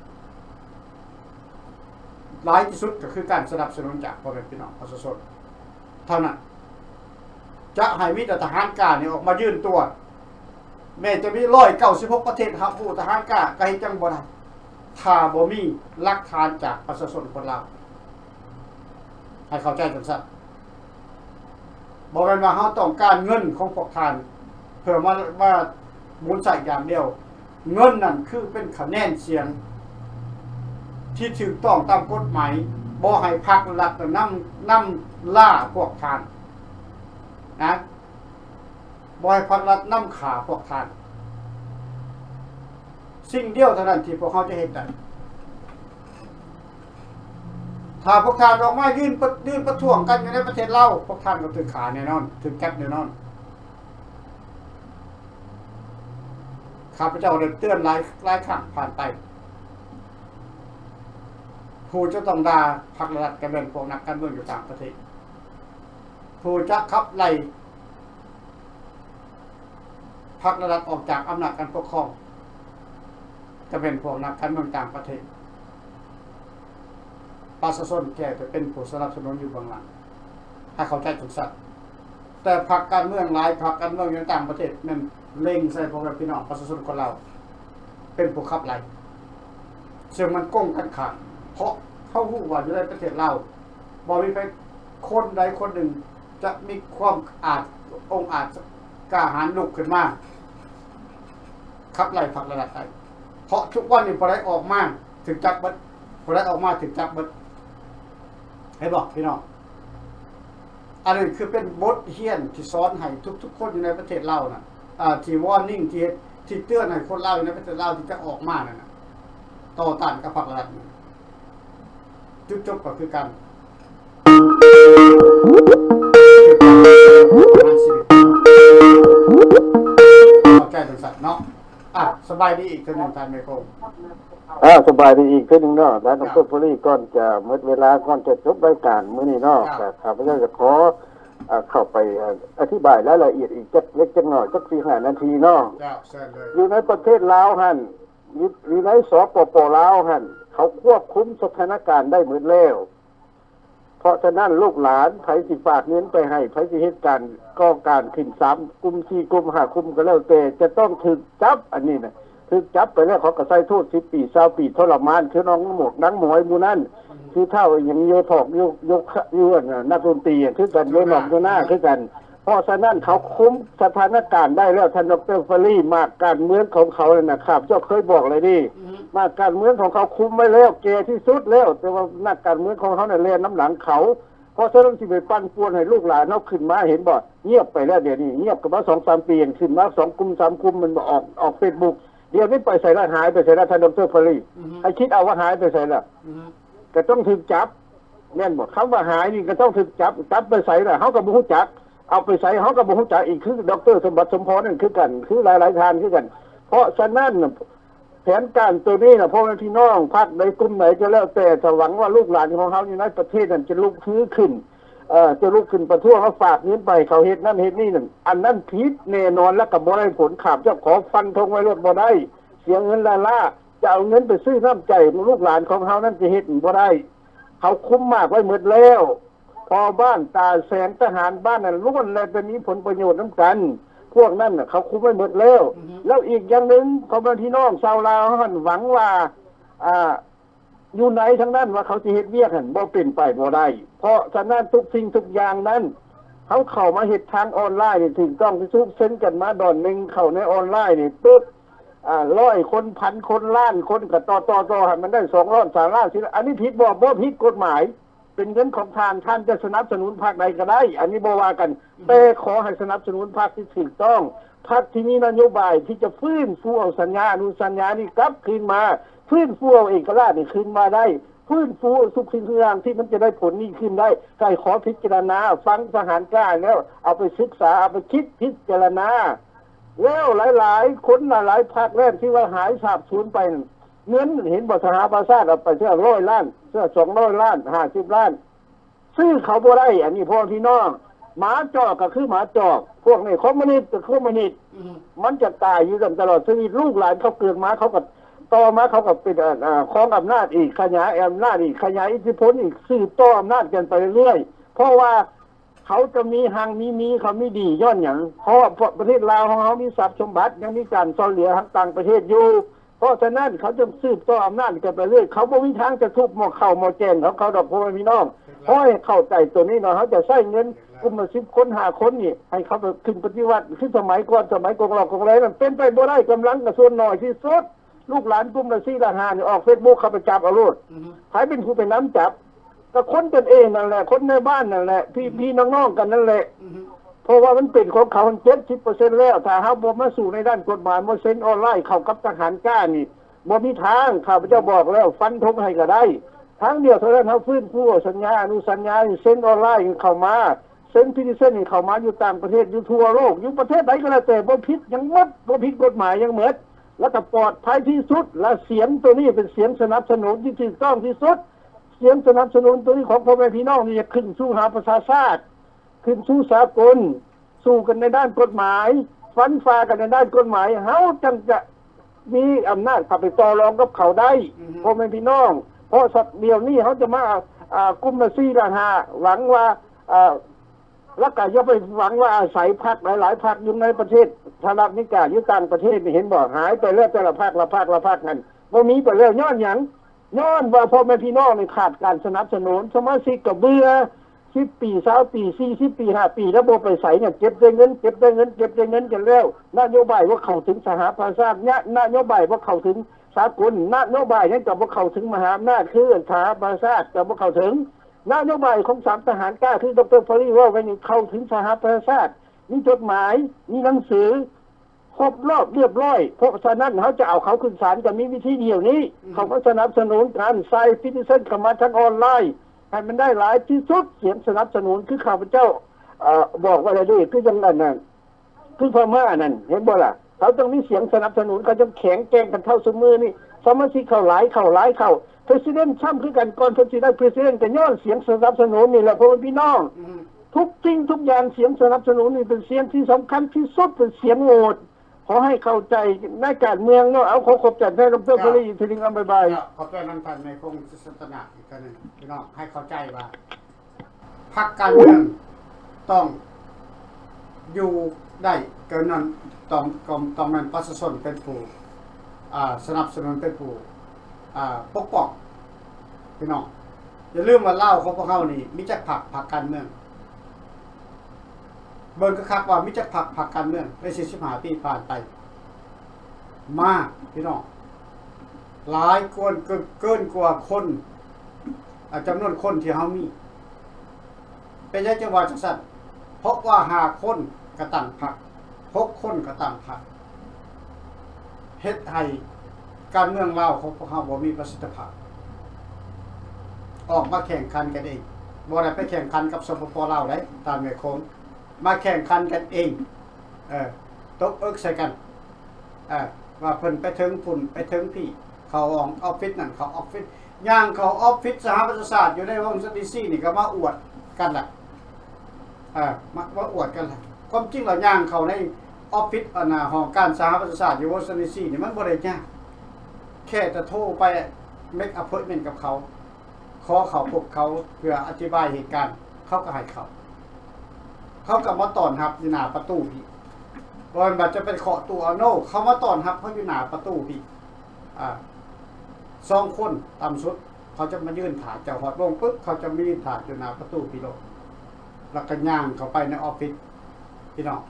หลายที่สุดก็คือการสนับสนุนจากพ่อแม่พี่น้องประชาชนเท่านั้นจะให้มีทหารการนี่ออกมายื่นตัวแม้จะมีหนึ่งร้อยเก้าสิบหกประเทศรับผู้ทหารกล้าก็เฮ็ดจังบ่ได้ถ้าบ่มีหลักฐานจากประชาชนคนลาวให้เข้าใจจังซั่นบ่แม่นว่าเฮาต้องการเงินของพวกท่านเพื่อมาว่าหมุนใส่อย่างเดียวเงินนั่นคือเป็นคะแนนเสียงที่ถูกต้องตามกฎหมายบ่ให้พรรครัฐนำนำล่าพวกท่านนะบ่ให้พรรครัฐนำขาพวกท่านสิ่งเดียวเท่านั้นที่พวกเขาจะเฮ็ดได้ถ้าพวกท่านออกมายื่นยื่นประท้วงกันอยู่ในประเทศเราพวกท่านก็ถูกขาแน่นอนถูกจับแน่นอนข้าพเจ้าได้เตือนหลายหลายครั้งผ่านไปผู้จะต้องด่าพรรครัฐกันเป็นพวกนักการเมืองอยู่ต่างประเทศผู้จะขับไล่พรรครัฐออกจากอำนาจการปกครองจะเป็นพวกนักการเมืองต่างประเทศประชาชนแก่จะเป็นผู้สนับสนุนอยู่เบื้องหลังถ้าเข้าใจถูกสัตว์แต่พรรคการเมืองหลายพรรคการเมืองอยู่ต่างประเทศนั่นเล็งใส่พวกพี่น้องประชาชนคนเราเป็นผู้ขับไล่ซึ่งมันก้งกันขาดเพราะเขารู้ว่าอยู่ในประเทศเราบ่มีไปคนใดคนหนึ่งจะมีความอาจองอาจกล้าหาญลุกขึ้นมาขับไล่พรรครัฐได้เพราะทุกวันนี้พอได้ออกมาถึงจับบัดพอได้ออกมาถึงจับบัดให้บอกพี่น้องอันนี้คือเป็นบทเรียนที่สอนให้ทุกๆคนอยู่ในประเทศเราน่ะอ่าที่วอร์นิ่งที่ที่เตือนให้คนเราอยู่ในประเทศเราที่จะออกมานั่นน่ะต่อต้านกับพรรครัฐจุดจบก็คือการเข้าใจตรงสัตว์เนาะอ่ะสบายดีอีกทีหนึ่งท่านเมโคงอ่าสบายดีอีกทีหนึ่งเนาะแล้วดร.พลีก่อนจะหมดเวลาก่อนจะจบรายการมื้อนี้เนาะแต่ข้าพเจ้าจะขอเข้าไปอธิบายรายละเอียดอีกจักเล็กจักหน่อยจักสี่ห้านาทีเนาะอยู่ในประเทศลาวหั่นอยู่ในสปปลาวหั่นเขาควบคุมสถานการณ์ได้หมดแล้วเพราะฉะนั้นลูกหลานไผสิฝากเงินไปให้ไผสิเฮ็ดการก่อการขึ้นสามกลุ่มสี่กลุ่มห้ากลุ่มก็แล้วแต่จะต้องถูกจับอันนี้น่ะถูกจับไปแล้วเขาก็ใส่โทษสิบปียี่สิบปีทรมานคือน้องหมวกนังหมวยหมู่นั้นคือเท่าอย่างโยถอกโยยกยวนนักดนตรีคือกันโยหนอกโยหน้าคือกันเพราะฉะนั้นเขาคุมสถานการณ์ได้แล้วท่านดร.ฟรีมากการเมืองของเขาเนี่ยนะครับเจ้าเคยบอกเลยดิมากการเมืองของเขาคุมไว้แล้วแก่ที่สุดแล้วแต่ว่านักการเมืองของเขาเนี่ยเล่นน้ำหลังเขาเพราะฉะนั้นที่ไปปั้นป่วนให้ลูกหลานเขาขึ้นมาเห็นบ่เงียบไปแล้วเดี๋ยวนี้เงียบกันมาสองสามปีขึ้นมาสองกลุ่มสามกลุ่มมันออกออกเฟซบุ๊กเดี๋ยวนี้ไปใส่ละหายไปใส่ละท่านดร.ฟรีให้คิดเอาว่าหายไปใส่ละก็ต้องถึงจับแน่นหมดคำว่าหายนี่ก็ต้องถึงจับจับไปใส่ละเขาก็บ่ฮู้จักเอาไปใส่เขาก็บ่ฮู้จักอีกคือดร.สมบัติสมพรนั่นคือกันคือหลายๆทานคือกันเพราะฉะนั้นแผนการตัวนี้นะพ่อแม่พี่น้องพรรคใดกลุ่มไหนก็แล้วแต่จะหวังว่าลูกหลานของเขาอยู่ในประเทศนั้นจะลุกขึ้นขึ้นเอ่อจะลุกขึ้นประท้วงเขาฝากเงินไปเขาเฮ็ดนั่นเฮ็ดนี่นั่นอันนั้นผิดแน่นอนแล้วก็บ่ได้ผลขาบเจ้าขอฟันธงไว้รถบ่ได้เสียเงินละล่าจะเอาเงินไปซื้อน้ำใจลูกหลานของเขานั่นจะเฮ็ดบ่ได้เขาคุ้มมากไว้หมดแล้วพอบ้านตาแสงทหารบ้านนั้นล้วนแล้วเป็นมีผลประโยชน์น้ำกันพวกนั้นน่ะเขาคุ้มไว้หมดแล้วแล้วอีกอย่างหนึ่งเขาเป็นพี่น้องชาวลาวเขาหวังว่าอ่าอยู่ไหนทั้งนั้นว่าเขาจะเฮ็ดเวียกหันบ่เป็นไปบ่ได้เพราะฉะนั้นทุกสิ่งทุกอย่างนั้นเขาเข้ามาเฮ็ดทางออนไลน์นี่ถึงต้องที่ซุกเซ็นกันมาดอนนึงเข้าในออนไลน์นี่ปึ๊บอ่าร้อยคนพันคนล้านคนก็ต่อๆๆให้มันได้สองล้านสามล้านสิอันนี้ผิดบ่บ่ผิดกฎหมายเป็นเงินของทานท่านจะสนับสนุนพรรคใดก็ได้อันนี้บ่ว่ากันแต่ขอให้สนับสนุนพรรคที่ถูกต้องพรรคที่มีนโยบายที่จะฟื้นฟูเอาสัญญาอนุสัญญานี่กลับคืนมาฟื้นฟูเอาเอกราชนี่คืนมาได้ฟื้นฟูทุกสิ่งทุกอย่างที่มันจะได้ผลนี่ขึ้นได้ใครขอพิจารณาฟังทหารกล้าแล้วเอาไปศึกษาเอาไปคิดพิจารณาแล้วหลายๆคนหลายๆพรรคแรกที่ว่าหายสาบสูญไปเงินเห็นบ่สหประชาชาติเอาไปเท่าร้อยล้านเท่าสองร้อยล้านห้าสิบล้านซื้อเขาบ่ได้อันนี้พ่อพี่น้องหมาจอกก็คือหมาจอกพวกนี้คอมมิวนิสต์ก็คือคอมมิวนิสต์มันจะตายอยู่ตลอดชีวิตลูกหลานเขาเกิดมาเขาก็ต่อมาเขาก็เป็นอ่าครองอำนาจอีกขยายอำนาจอีกขยายอิทธิพลอีกซื้อต่ออำนาจกันไปเรื่อยๆเพราะว่าเขาจะมีหังมีมีเขาไม่ดีย้อนอย่างเพราะประเทศลาวของเขามีทรัพย์สมบัติยังมีการซ่อนเหลือทางต่างประเทศอยู่เพราะฉะนั้นเขาจะสืบต่ออำนาจกันไปเรื่อยเขาไม่มีทางจะทุบหม้อเข่าหม้อแจงเขาเขาดอกพ่อพี่น้องเพราะให้เข้าใจตัวนี้เนาะเขาจะใช้เงินกลุ่มละสิบคนห้าคนนี่ให้เขาไปขึ้นปฏิวัติขึ้นสมัยก่อนสมัยกองหลอกกองไรมันเป็นไปบ่ได้กำลังกระส่วนหน่อยที่สุดลูกหลานกลุ่มละสี่ละห้านี่ออกเฟซบุ๊กเขาไปจับเอาโลดใครเป็นผู้ไปน้ำจับก็คนกันเองนั่นแหละคนในบ้านนั่นแหละพี่พี่น้องๆกันนั่นแหละเพราะว่ามันเป็นของเขาเจ็ดสิบเปอร์เซ็นต์แล้วถ้าเขาบ่มาสู่ในด้านกฎหมายมาเซ็นออนไลน์เข้ากับทหารกล้านี่บ่มีทางข้าพเจ้าบอกแล้วฟันธงให้ก็ได้ทั้งเดียวเท่านั้นเขาฟื้นฟูสัญญาอนุสัญญาเซ็นออนไลน์เข้ามาเซ็นพิธีเซ็นเข้ามาอยู่ต่างประเทศอยู่ทั่วโลกอยู่ประเทศไหนก็แล้วแต่บ่ผิดยังหมดบ่ผิดกฎหมายยังหมดแล้วก็ปลอดภัยที่สุดและเสียงตัวนี้เป็นเสียงสนับสนุนที่ถูกต้องที่สุดเสียงสนับสนุนตัวนี้ของพ่อแม่พี่น้องนี่จะขึ้นสู่หาประชาชาติขึ้นสู่สากลสู้กันในด้านกฎหมายฟันฟ้ากันในด้านกฎหมายเฮาจังจะมีอำนาจขับไปต่อรองกับเขาได้พ่อแม่พี่น้องเพราะสักเดียวนี้เขาจะมาอ่ากลุ่มละสี่ละห้าหวังว่าอ่าแล้วก็จะไปหวังว่าอาศัยพรรคหลายๆพรรคอยู่ในประเทศสหรัฐอเมริกาอยู่ต่างประเทศเห็นบ่หายไปแล้วแต่ละพรรคละพรรคละพรรคนั้นบ่มีไปแล้วย้อนหยังย้อนว่าพ่อแม่พี่น้องนี่ขาดการสนับสนุนสมาชิกก็เบื่อสิบปีสามปีสี่สิบปีห้าปีแล้วบ่ไปใส่เนี่ยเก็บได้เงินเก็บได้เงินเก็บได้เงินกันแล้วนโยบายว่าเข้าถึงสหประชาชาติเนี่ยนโยบายว่าเข้าถึงสากลนโยบายนั้นก็บ่เข้าถึงมหาอำนาจคือสหประชาชาติก็บ่เข้าถึงนโยบายของสามทหารกล้าคือดร.ฟรีว่าไว้นี่เข้าถึงสหประชาชาติมีจดหมายมีหนังสือครบรอบเรียบร้อยเพราะฉะนั้นเขาจะเอาเขาขึ้นศาลก็มีวิธีเดียวนี้เขาก็สนับสนุนการใส่พิธีเส้นเข้ามาทางออนไลน์ให้มันได้หลายที่สุดเสียงสนับสนุนคือข้าพเจ้าเอ่อบอกว่าอะไรดิคือจังนั้นน่ะคือพม่านั่นเห็นบ่ล่ะเขาต้องมีเสียงสนับสนุนเขาจะแข็งแกร่งกันเท่าสมือนี่สมาชิกเข้าหลายเข้าหลายเข้าประธานช่ำคือกันก่อนประธานประธานกันย้อนเสียงสนับสนุนนี่แหละพ่อพี่น้องทุกสิ่งทุกอย่างเสียงสนับสนุนนี่เป็นเสียงที่สำคัญที่สุดเป็นเสียงโหวตขอให้เข้าใจในการเมืองเนาะเอาขอขอบใจท่านดร.พลีทีนึงอันบายๆขอบใจน้ำท่านในคงศาสนาอีกคนนึงพี่น้องให้เข้าใจว่าพรรคการเมืองต้องอยู่ได้เกินนั้นต้องต้องต้องนั้นประชาชนเป็นผู้อ่าสนับสนุนเป็นผู้อ่าปกป้องพี่น้องอย่าลืมว่าเล่าของพวกเขานี่มิจักพรรคพรรคการเมืองเบิ่งก็คักว่ามิจักพรรคพรรคการเมืองในสี่สิบห้าปีผ่านไปมากพี่น้องหลายคนเกินกว่าคนจำนวนคนที่เฮามีเป็นจังหวัดจังซั่นเพราะว่าห้าคนก็ตั้งพรรคหกคนก็ตั้งพรรคเฮ็ดให้การเมืองลาวของพวกเฮาบ่มีประสิทธิภาพออกมาแข่งขันกันเองบ่ได้ไปแข่งขันกับสปป.ลาวได้ตามแม่โค้งมาแข่งขันกันเองเออตบเอิกใส่กันเออว่าเพิ่นไปถึงพุ่นไปถึงพี่เขาออกออฟฟิศนั่นเขาออฟฟิศย่างเขาออฟฟิศสหประชาชาติอยู่ในวงสตีซี่นี่ก็มาอวดกันล่ะเออมาว่าอวดกันล่ะความจริงแล้วย่างเขาในออฟฟิศอันน่ะห้องการสหประชาชาติอยู่วงสตีซี่นี่มันบ่ได้ยากแค่จะโทรไปเมคอะพอยน์เมนต์กับเขาขอเขาพบเขาเพื่ออธิบายเหตุการณ์เขาก็ให้เขาเขาก็มาต้อนรับอยู่หน้าประตูพี่บ่ว่าจะเป็นเคาะตู้เอาโน่เขามาต้อนรับเขาอยู่หน้าประตูพี่อ่าสองคนต่ำสุดเขาจะมายื่นถาดเจ้าฮอดลงปึ๊บเขาจะมีถาดอยู่หน้าประตูพี่โลกแล้วก็ย่างเข้าไปในออฟฟิศพี่น้อง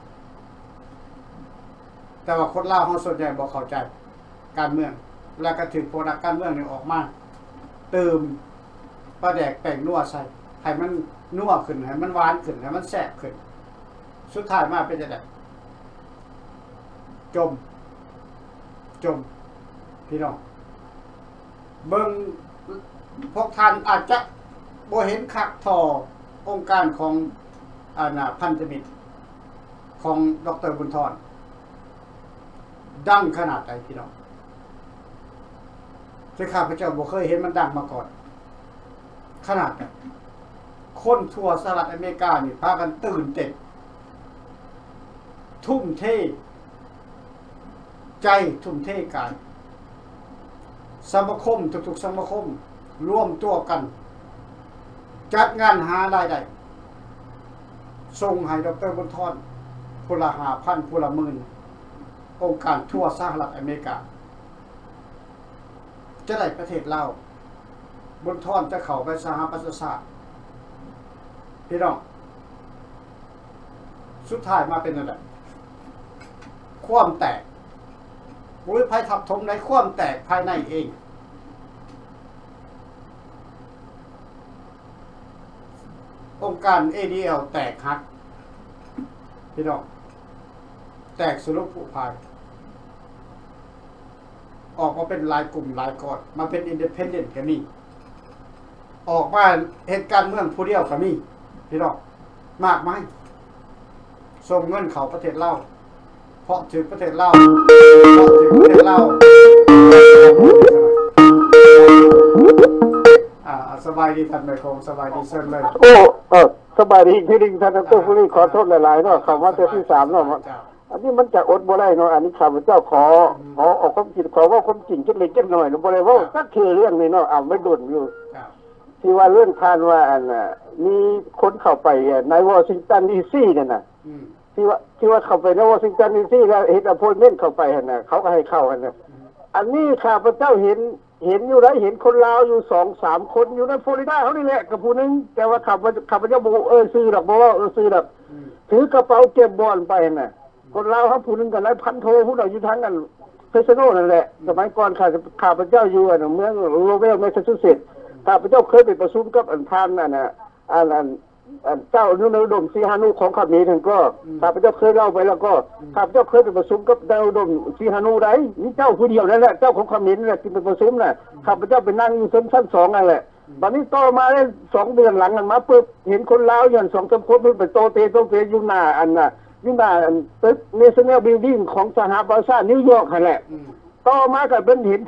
แต่ว่าคนลาวเฮาส่วนใหญ่บ่เข้าใจการเมืองแล้วก็ถึงโปรดักการเมืองนี่ออกมาเติมปลาแดกแป้งนัวใส่ให้มันนัวขึ้นให้มันหวานขึ้นให้มันแซ่บขึ้นสุดท้ายมาเป็นจังได๋จมจมพี่น้องเบิ่งพวกท่านอาจจะบ่เห็นคักทอองค์การของอาณาพันธมิตรของดร.บุญธรดังขนาดใดพี่น้องที่ข้าพเจ้าบ่เคยเห็นมันดังมาก่อนขนาดนั้นคนทั่วสหรัฐอเมริกานี่พากันตื่นเต้นทุ่มเทใจทุ่มเทกายสมาคมทุกๆสมาคมร่วมตัวกันจัดงานหารายได้ส่งให้ดร.บุญธรผู้ละห้าพันผู้ละหมื่นองค์การทั่วสหรัฐอเมริกาจะได้ประเทศลาวบุญธรจะเข้าไปสหประชาชาติพี่น้องสุดท้ายมาเป็นอะไรความแตกบุญภัยทับถมในความแตกภายในเององค์การ เอ ดี แอล แตกหักพี่น้องแตกสุรุปผู้ภายออกมาเป็นรายกลุ่มรายก้อนมาเป็นอินดิเพนเดนต์ก็มีออกมาเหตุการณ์เมืองผู้เดียวก็มีพี่น้องมากมายส่งเงินเข้าประเทศลาวเพราะถึงประเทศลาวเพราะถึงประเทศลาวอ่าสบายดีท่านนายคงสบายดีเชิญเลยโอ้เออสบายดีที่ดิงท่านดร.ผู้นี้ขอโทษหลายๆเนาะคำว่าเตือนที่สามเนาะอันนี้มันจะอดบ่ได้เนาะอันนี้ข้าพเจ้าขอขอออกความคิดขอว่าความจริงจักเล็กจักน้อยเนาะบ่ได้ว่าก็คือเรื่องนี้เนาะอ่าไม่ดุนอยู่ที่ว่าเรื่องคานว่าอันน่ะมีคนเข้าไปในวอชิงตันดีซีนั่นน่ะที่ว่าที่ว่าเข้าไปในวอชิงตันดีซีแล้วเฮ็ดอพอยน์เมนต์เข้าไปหั่นน่ะเขาก็ให้เข้าหั่นน่ะอันนี้ข้าพเจ้าเห็นเห็นอยู่ได้เห็นคนลาวอยู่ สองสาม คนอยู่ในฟลอริดาเขานี่แหละกับผู้นึงแต่ว่าข้าพข้าพเจ้าบ่เออซื้อดอกบ่ว่าเออซื้อดอกถือกระเป๋าเก็บบอลไปน่ะคนลาวเขาผู้นึงก็นายพันโทผู้ใดอยู่ทางนั้นเฟสโนนั่นแหละสมัยก่อนข้าข้าพเจ้าอยู่อันเมืองโรเวลแมสซาชูเซตส์ข้าพเจ้าเคยไปประชุมกับอันพานนั่นน่ะอันอันอันเจ้านุนอุดมศรีหานุของข้ามีทั้งก็ข้าพเจ้าเคยเล่าไปแล้วก็ข้าพเจ้าเคยไปประชุมกับดาวอุดมศรีหานุได้นี่เจ้าผู้เดียวนั่นแหละเจ้าของข้ามีนั่นแหละที่ไปประชุมน่ะข้าพเจ้าไปนั่งอยู่ชั้นชั้นสองนั่นแหละบัดนี้ต่อมาได้สองเดือนหลังกันมาปึ๊บเห็นคนลาวอย่างสองสามคนไปโตเตโตเตอยู่หน้าอันน่ะอยู่หน้าตึก National Building ของสหประชาชาตินิวยอร์กนั่นแหละต่อมาก็เป็นเห็นถือ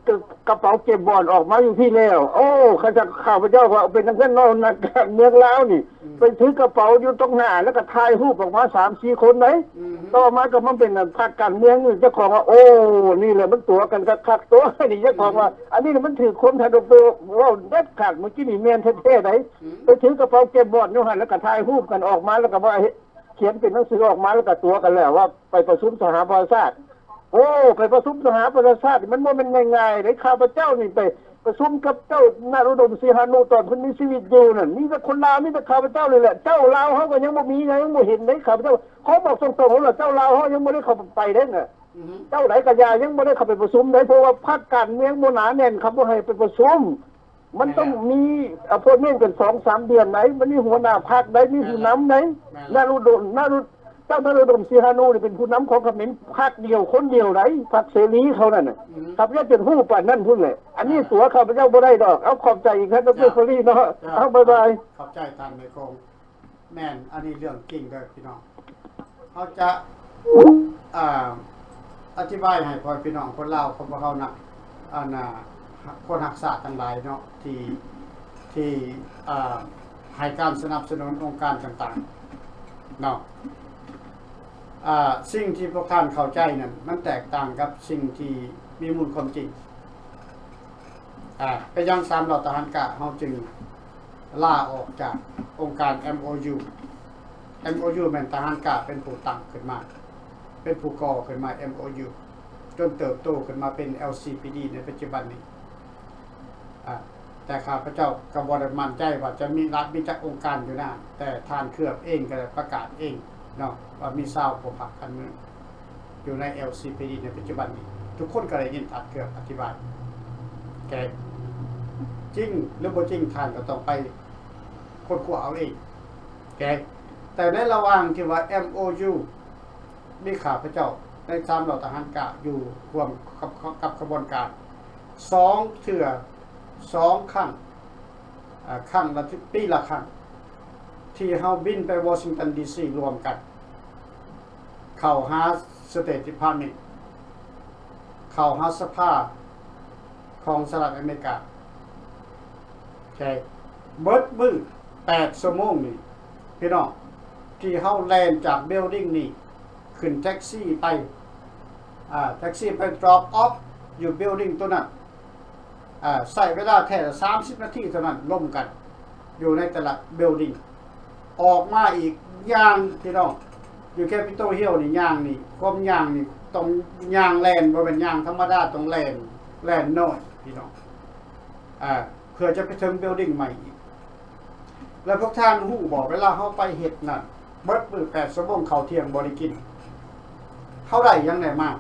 กระเป๋าเก็บบอลออกมาอยู่ที่แล้วโอ้ข้าจะข้าพเจ้าว่าเป็นนักเล่นนอกนักการเมืองแล้วนี่ไปถือกระเป๋าอยู่ตรงหน้าแล้วก็ถ่ายรูปออกมาสามสี่คนไหนต่อมาก็มันเป็นพรรคการเมืองนี่เจ้าของว่าโอ้นี่แหละมันตัวกันคักตัวนี่เจ้าของว่าอันนี้มันถือคนทันตัวว่าเด็ดขาดเมื่อกี้นี่เมียนเท่ๆไหนไปถือกระเป๋าเก็บบอลอยู่หันแล้วก็ถ่ายรูปกันออกมาแล้วก็ว่าเขียนเป็นหนังสือออกมาแล้วก็ตัวกันแล้วว่าไปประชุมสหประชาชาติโอ้ไปประชุมสหประชาชาติมันว่ามันง่ายๆเลยข้าพเจ้านี่ไปประชุมกับเจ้านารุดมสีหานุตอนเพิ่นมีชีวิตอยู่นั่นนี่แต่คนลาวนี่แต่ข้าพเจ้าเลยแหละเจ้าลาวเขาก็ยังบ่มียังบ่เห็นเลยข้าพเจ้าเขาบอกตรงๆว่าเจ้าลาวเขายังบ่ได้เข้าไปได้น่ะเจ้าไหนกะยายังบ่ได้เข้าไปประชุมได้เพราะว่าพรรคการเมืองบ่หนาแน่นครับบ่ให้ไปประชุมมันต้องมีอพอร์ตเมนต์กัน สองสาม เดือนไหนมันมีหัวหน้าพรรคได้มีผู้นำไหนนารุดมนารุเจ้านารุดมสีหานุนี่เป็นผู้นำของเขมรพรรคเดียวคนเดียวไหนพรรคเสรีเขานั่นน่ะข้าพเจ้าเป็นผู้ป่านนั่นพุ่นเลยอันนี้ตัวข้าพเจ้าบ่ได้ดอกเอาขอบใจอีกครับดร.ฟรีเนาะเอาบ๊ายบายขอบใจท่านในโครงแม่นอันนี้เรื่องจริงเด้อพี่น้องเขาจะอ่าอธิบายให้พ่อพี่น้องคนลาวคนบ่เฮานักอันน่ะคนรักษาทั้งหลายเนาะที่ที่อ่าให้การสนับสนุนองค์การต่างๆเนาะอ่าสิ่งที่พวกท่านเข้าใจนั่นมันแตกต่างกับสิ่งที่มีมูลความจริงอ่าไปยังสามเหล่าทหารกะเฮาจึงลาออกจากองค์การ เอ็ม โอ ยู เอ็ม โอ ยู แม่นทหารกะเป็นผู้ตั้งขึ้นมาเป็นผู้ก่อขึ้นมา เอ็ม โอ ยู จนเติบโตขึ้นมาเป็น แอล ซี พี ดี ในปัจจุบันนี้อ่าแต่ข้าพเจ้าก็บ่ได้มั่นใจว่าจะมีรัฐมีจักองค์การอยู่นะแต่ทานเครือบเองก็ได้ประกาศเองเนาะว่ามีชาวพวกพรรคการเมืองอยู่ใน แอล ซี พี ดี ในปัจจุบันนี้ทุกคนก็ได้ยินทัดเครือบอธิบายแกจริงหรือบ่จริงท่านก็ต้องไปค้นคว้าเอาเองแกแต่ในระหว่างที่ว่า เอ็ม โอ ยู มีข้าพเจ้าในสามเหล่าทหารกะอยู่ร่วมกับกับกระบวนการสองเทื่อสองครั้งอ่าครั้งละปีละครั้งที่เฮาบินไปวอชิงตันดีซีรวมกันเข้าหาสเตทดิพาร์ตเมนต์เข้าหาสภาของสหรัฐอเมริกาใช่เบิดมื้อแปดชั่วโมงนี่พี่น้องที่เฮาแล่นจากบิลดิ้งนี่ขึ้นแท็กซี่ไปอ่าแท็กซี่ไป drop off อยู่บิลดิ้งตัวนั้นอ่าใส่เวลาแค่สามสิบนาทีเท่านั้นล่มกันอยู่ในแต่ละบิลดิ้งออกมาอีกย่างพี่น้องอยู่แคปิตอลฮิลนี่ย่างนี่ความย่างนี่ต้องย่างแลนบ่เป็นย่างธรรมดาต้องแลนแลนน้อยพี่น้องอ่าเพื่อจะไปถึงบิลดิ้งใหม่อีกแล้วพวกท่านฮู้บอกเวลาเฮาไปเฮ็ดนั่นเบิดมื้อแปดชั่วโมงข้าวเที่ยงบ่ได้กินเท่าได้ยังได้มาก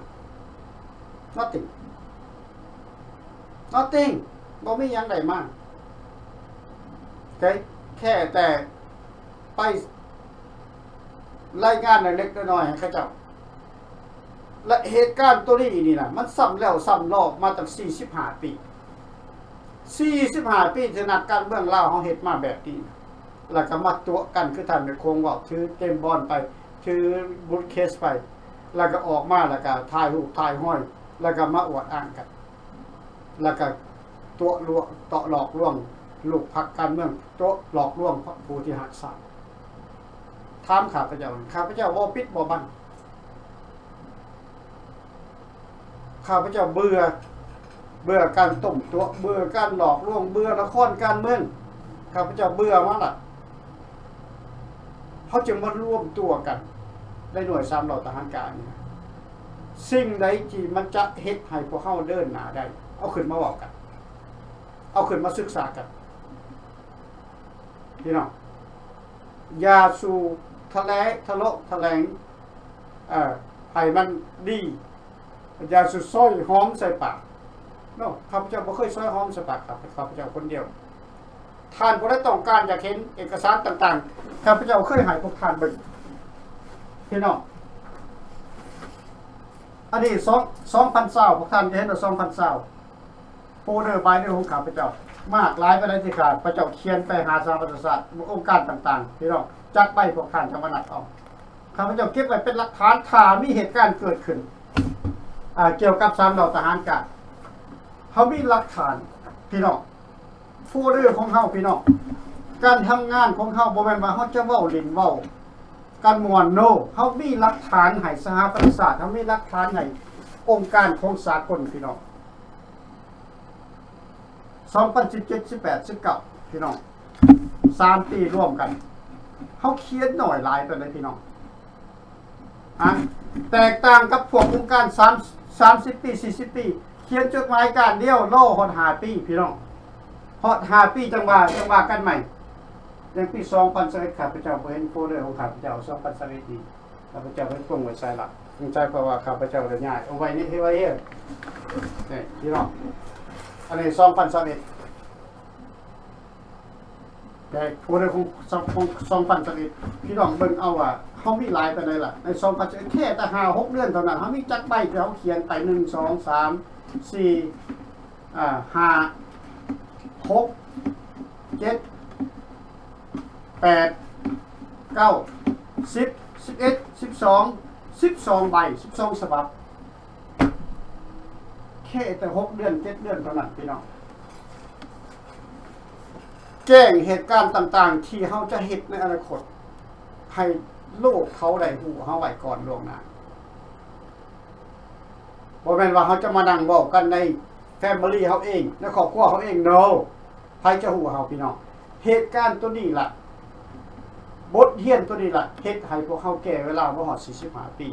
nothing nothing บ่มียังได้มากแค่แค่แต่ไปรายงานเล็กๆน้อยๆให้เขาเจ้าและเหตุการณ์ตัวนี้นี่นะมันซ้ำแล้วซ้ำรอบมาตั้งสี่สิบห้าปีสี่สิบห้าปีที่นักการเมืองลาวเฮาเฮ็ดมาแบบนี้แล้วก็มาตัวกันคือท่านในโครงว่าถือเกมบอลไปถือบุตเคสไปแล้วก็ออกมาแล้วก็ถ่ายรูปถ่ายห้อยแล้วก็มาอวดอ้างกันแล้วก็ตัวลวงตอหลอกลวงลูกพรรคการเมืองตัวหลอกลวงผู้ที่หักษาถามข้าพเจ้าข้าพเจ้าบ่ปิดบ่บังข้าพเจ้าเบื่อเบื่อการต้มตัวเบื่อการหลอกลวงเบื่อละครการเมืองข้าพเจ้าเบื่อมากล่ะเขาจึงมารวมตัวกันในหน่วยสามเหล่าทหารกานี่สิ่งใดที่มันจะเฮ็ดให้พวกเขาเดินหน้าได้เอาขึ้นมาบอกกันเอาขึ้นมาศึกษากันพี่น้องยาสูทะเลทะเลาะทะแลงเอ่อให้มันดียาสูซอยหอมใส่ปากเนาะข้าพเจ้าบ่เคยซอยหอมใส่ปากครับข้าพเจ้าคนเดียวท่านบ่ได้ต้องการอยากเห็นเอกสารต่างๆข้าพเจ้าเคยให้พวกท่านเบิ่งพี่น้องอันนี้สอง สองพันเศร้าพวกท่านจะเห็นว่าสองพันเศร้าโปรเดอร์บายในของข้าพเจ้ามากหลายไปในที่การพระเจ้าเขียนไปหาสามัญศาสตร์องค์การต่างๆพี่น้องจัดไปพวกท่านจะมานัดเอาข้าพเจ้าเก็บไว้เป็นหลักฐานถ้ามีเหตุการณ์เกิดขึ้นอ่าเกี่ยวกับสามเหล่าทหารกะเขามีหลักฐานพี่น้องฟูเรื่องของเขาพี่น้องการทำงานของเขาบ่แม่นว่าเขาจะเว้าเล่นเว้าการมวนโนเขามีหลักฐานให้สหประชาชาติเขามีหลักฐานให้องค์การของสากลพี่น้องสองพันสิบเจ็ด สิบแปด สิบเก้าพี่น้องสามปีร่วมกันเขาเขียนหน่อยหลายตัวเลยพี่น้องอ่ะแตกต่างกับพวกองค์การ3 30ปี40ปีเขียนจดหมายการเดียวโล่ฮอดห้าปีพี่น้องฮอดห้าปีจังหวะจังหวะกันใหม่ในปีสองพันสิบเอ็ดข้าพเจ้าเห็นโฟลเดอร์ของข้าพเจ้าสองพันสิบเอ็ดนี้ข้าพเจ้าเห็นตรงไว้ใส่ละสงใจเพราะว่าข้าพเจ้าได้ง่ายเอาไว้นี่ที่ไว้เฮ้นี่พี่น้องอันนี้สองพันสิบเอ็ดแต่โฟลเดอร์ของสองพันสิบเอ็ดพี่น้องเบิ่งเอาว่าเขามีหลายไปเลยล่ะในสองพันสิบเอ็ดแค่แต่ห้า หกเดือนเท่านั้นเขามีจักใบที่เขาเขียนไปหนึ่ง สอง สาม สี่อ่าห้า หก เจ็ด แปด เก้า สิบ สิบเอ็ด สิบสอง สิบสองใบสิบสองฉบับแค่แต่หกเดือนเจ็ดเดือนเท่านั้นพี่น้องแจ้งเหตุการณ์ต่างๆที่เขาจะเฮ็ดในอนาคตให้โลกเขาได้ฮู้เฮาไว้ก่อนล่วงหน้าบ่แม่นว่าเขาจะมานั่งเว้ากันในแฟมิลี่เขาเองในครอบครัวเขาเอง no ใครจะฮู้เฮาพี่น้องเหตุการณ์ตัวนี้ล่ะบทเรียนตัวนี้ล่ะเฮ็ดให้พวกเขาแก้เวลาบ่ฮอดสี่สิบห้าปี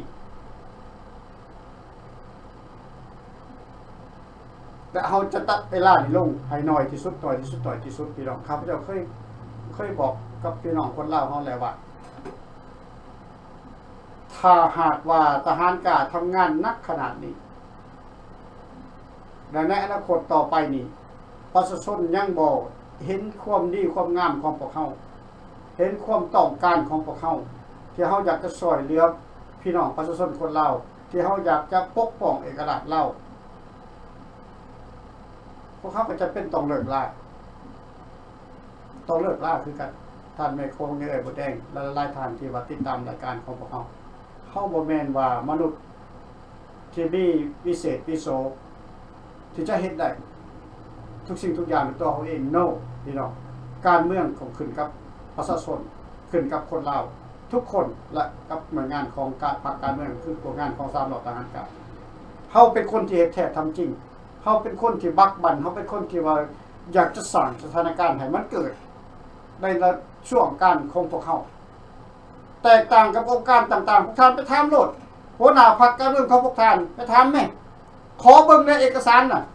แต่เขาจะตัดเวลานี่ลงให้น้อยที่สุดน้อยที่สุดน้อยที่สุดพี่น้องข้าพเจ้าเคยเคยบอกกับพี่น้องคนลาวเฮาแล้วว่าถ้าหากว่าทหารกล้าทำงานนักขนาดนี้และในอนาคตต่อไปนี่ประชาชนยังบ่เห็นความดีความงามของพวกเขาเห็นความต้องการของพวกเขาที่เขาอยากจะช่วยเหลือพี่น้องประชาชนคนลาวที่เขาอยากจะปกป้องเอกราชลาวพวกเขาก็จะเป็นต้องเลิกล่าต้องเลิกล่าคือกันท่านแม่โคงเงยบดแดงและหลายท่านที่ว่าติดตามรายการของพวกเขาเขาบ่แม่นว่ามนุษย์ที่มีวิเศษวิโสที่จะเฮ็ดได้ทุกสิ่งทุกอย่างในตัวเขาเอง no พี่น้องการเมืองของขึ้นกับประชาชนขึ้นกับคนลาวทุกคนและกับหน่วยงานของการพรรคการเมืองคือผลงานของสามเหล่าทหารกาเขาเป็นคนที่เฮ็ดแท้ทำจริงเขาเป็นคนที่บักบั่นเขาเป็นคนที่ว่าอยากจะสร้างสถานการณ์ให้มันเกิดในช่วงการของพวกเขาแตกต่างกับองค์การต่างๆพวกท่านไปถามโลดหัวหน้าพรรคการเมืองของพวกท่านไปถามแม่ขอเบิ่งในเอกสารน่ะ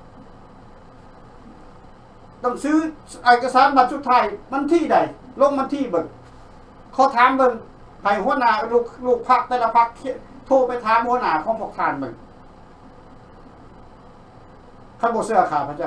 ต้องซื้อเอกสารบัตรสุดท้ายมันที่ใดลงมันที่เบิ่งขอถามเบิ่งให้หัวหน้าลูกลูกพรรคแต่ละพรรคโทรไปถามหัวหน้าของพวกท่านเบิ่งข้าพเจ้าข้าพเจ้า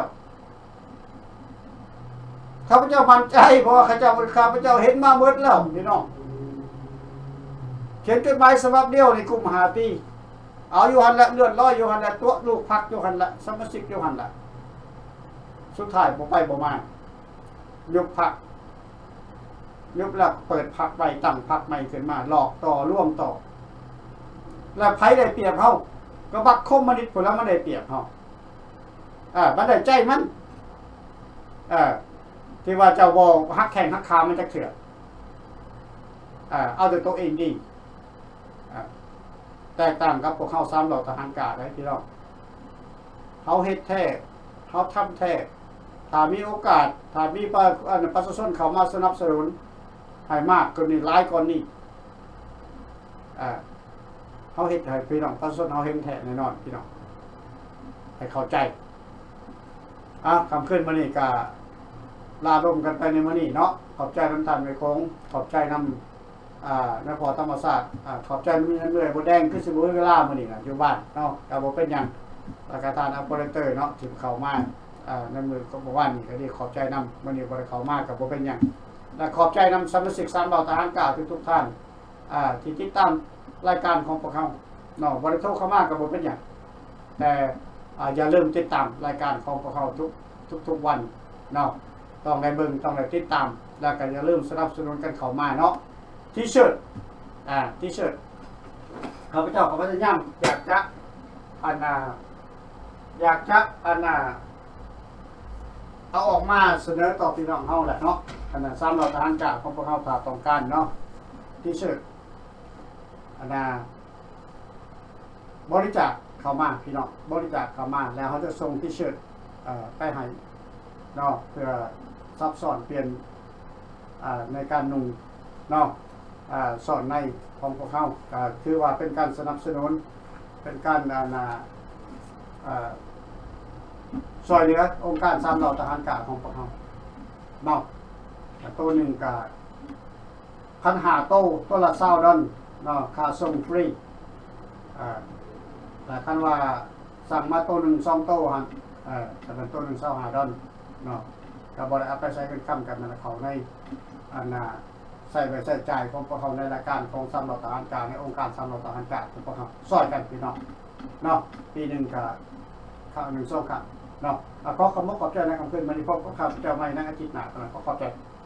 ข้าพเจ้ามั่นใจเพราะว่าข้าพเจ้าข้าพเจ้าเห็นมาหมดแล้วพี่น้องเขียนจดหมายฉบับเดียวในกลุ่มหาปีเอาอยู่หันละเลื่อนร้อยอยู่หันละตัวลูกพักอยู่หันละสมาชิกอยู่หันละสุดท้ายบ่ไปบ่มายุบพักยุบแล้วเปิดพักใหม่ตั้งพักใหม่ขึ้นมาหลอกต่อร่วมต่อแล้วไผได้เปรียบเฮาก็บักคมมนิดพุ่นแล้วมันได้เปรียบเฮาอ่ามันได้ใจมันเอ่อที่ว่าเจ้าบ่ฮักแข่งฮักขามันจักเถื่ออ่าเอาแต่ตัวเองดีอ่าแตกต่างกับพวกเขาสามเหล่าทหารกาได้พี่น้องเขาเฮ็ดแท้เขาทำแท้ถ้ามีโอกาสถ้ามีประชาชนเขามาสนับสนุนให้มากกว่านี้หลายกว่านี้อ่าเขาเฮ็ดให้พี่น้องประชาชนเขาเห็นแท้แน่นอนพี่น้องให้เข้าใจอ่ะคำขึ้นมานี่ก็ลาลมกันไปในมื้อนี้เนาะขอบใจน้ำท่านไปคงขอบใจน้ำอ่านพธรรมศาสตร์อ่าขอบใจมีน้ำเลื่อยบ่แดงคือสิบ่มีเวลามื้อนี้น่ะอยู่บ้านเนาะก็บ่เป็นหยังแล้วก็ทานออเปอเรเตอร์เนาะที่เข้ามาอ่าในมือก็บ่ว่านี่ก็ได้ขอบใจนำมื้อนี้บ่ได้เข้ามาก็บ่เป็นหยังและขอบใจนำสมาชิกสามเหล่าทหารกล้าทุกๆท่านอ่าที่ติดตามรายการของพวกเราเนาะบ่ได้โทรเข้ามาก็บ่เป็นหยังแต่อ่าอย่าลืมติดตามรายการของพวกเราทุกทุกๆวันเนาะต้องได้เบิ่งต้องได้ติดตามแล้วก็อย่าลืมสนับสนุนกันเข้ามาเนาะทีเชิร์ตอ่าทีเชิร์ตข้าพเจ้าข้าพเจ้าย่ำอยากจะอันน่ะอยากจะอันน่ะเอาออกมาเสนอต่อพี่น้องเฮาแหละเนาะอันนั้นซ้ำเราทหารจากของพวกเฮาถ้าต้องการเนาะที่สุดอันน่ะบริจาคเข้ามาพี่น้องบริจาคเข้ามาแล้วเขาจะส่งที่สุดเอ่อไปให้เนาะเพื่อซับซ้อนเปลี่ยนอ่าในการนุ่งเนาะอ่าสอนในของพวกเฮาก็คือว่าเป็นการสนับสนุนเป็นการอันน่ะอ่าช่วยเหลือองค์การสามเหล่าทหารกาของพวกเราเนาะตัวหนึ่งกาพันหาโต้ตัวละเศร้าดอนเนาะค่าส่งฟรีอ่าแต่คันว่าสั่งมาตัวหนึ่งสองโต้ฮะเออแต่เป็นตัวหนึ่งเศร้าหาดอนเนาะกับบริษัทไปใช้เป็นคำกันนะเขาในอันน่ะใส่ไปใส่ใจของพวกเขาในรายการของสามเหล่าทหารกาในองค์การสามเหล่าทหารกาของพวกเขาซอยกันพี่น้องเนาะปีหนึ่งกาข้าวหนึ่งโซ่ครับเนาะขอขอบคุณขอบใจในคำขึ้นมาที่พบกับข้าพเจ้าใหม่ในอาทิตย์หน้าตอนนั้นขอขอบใจ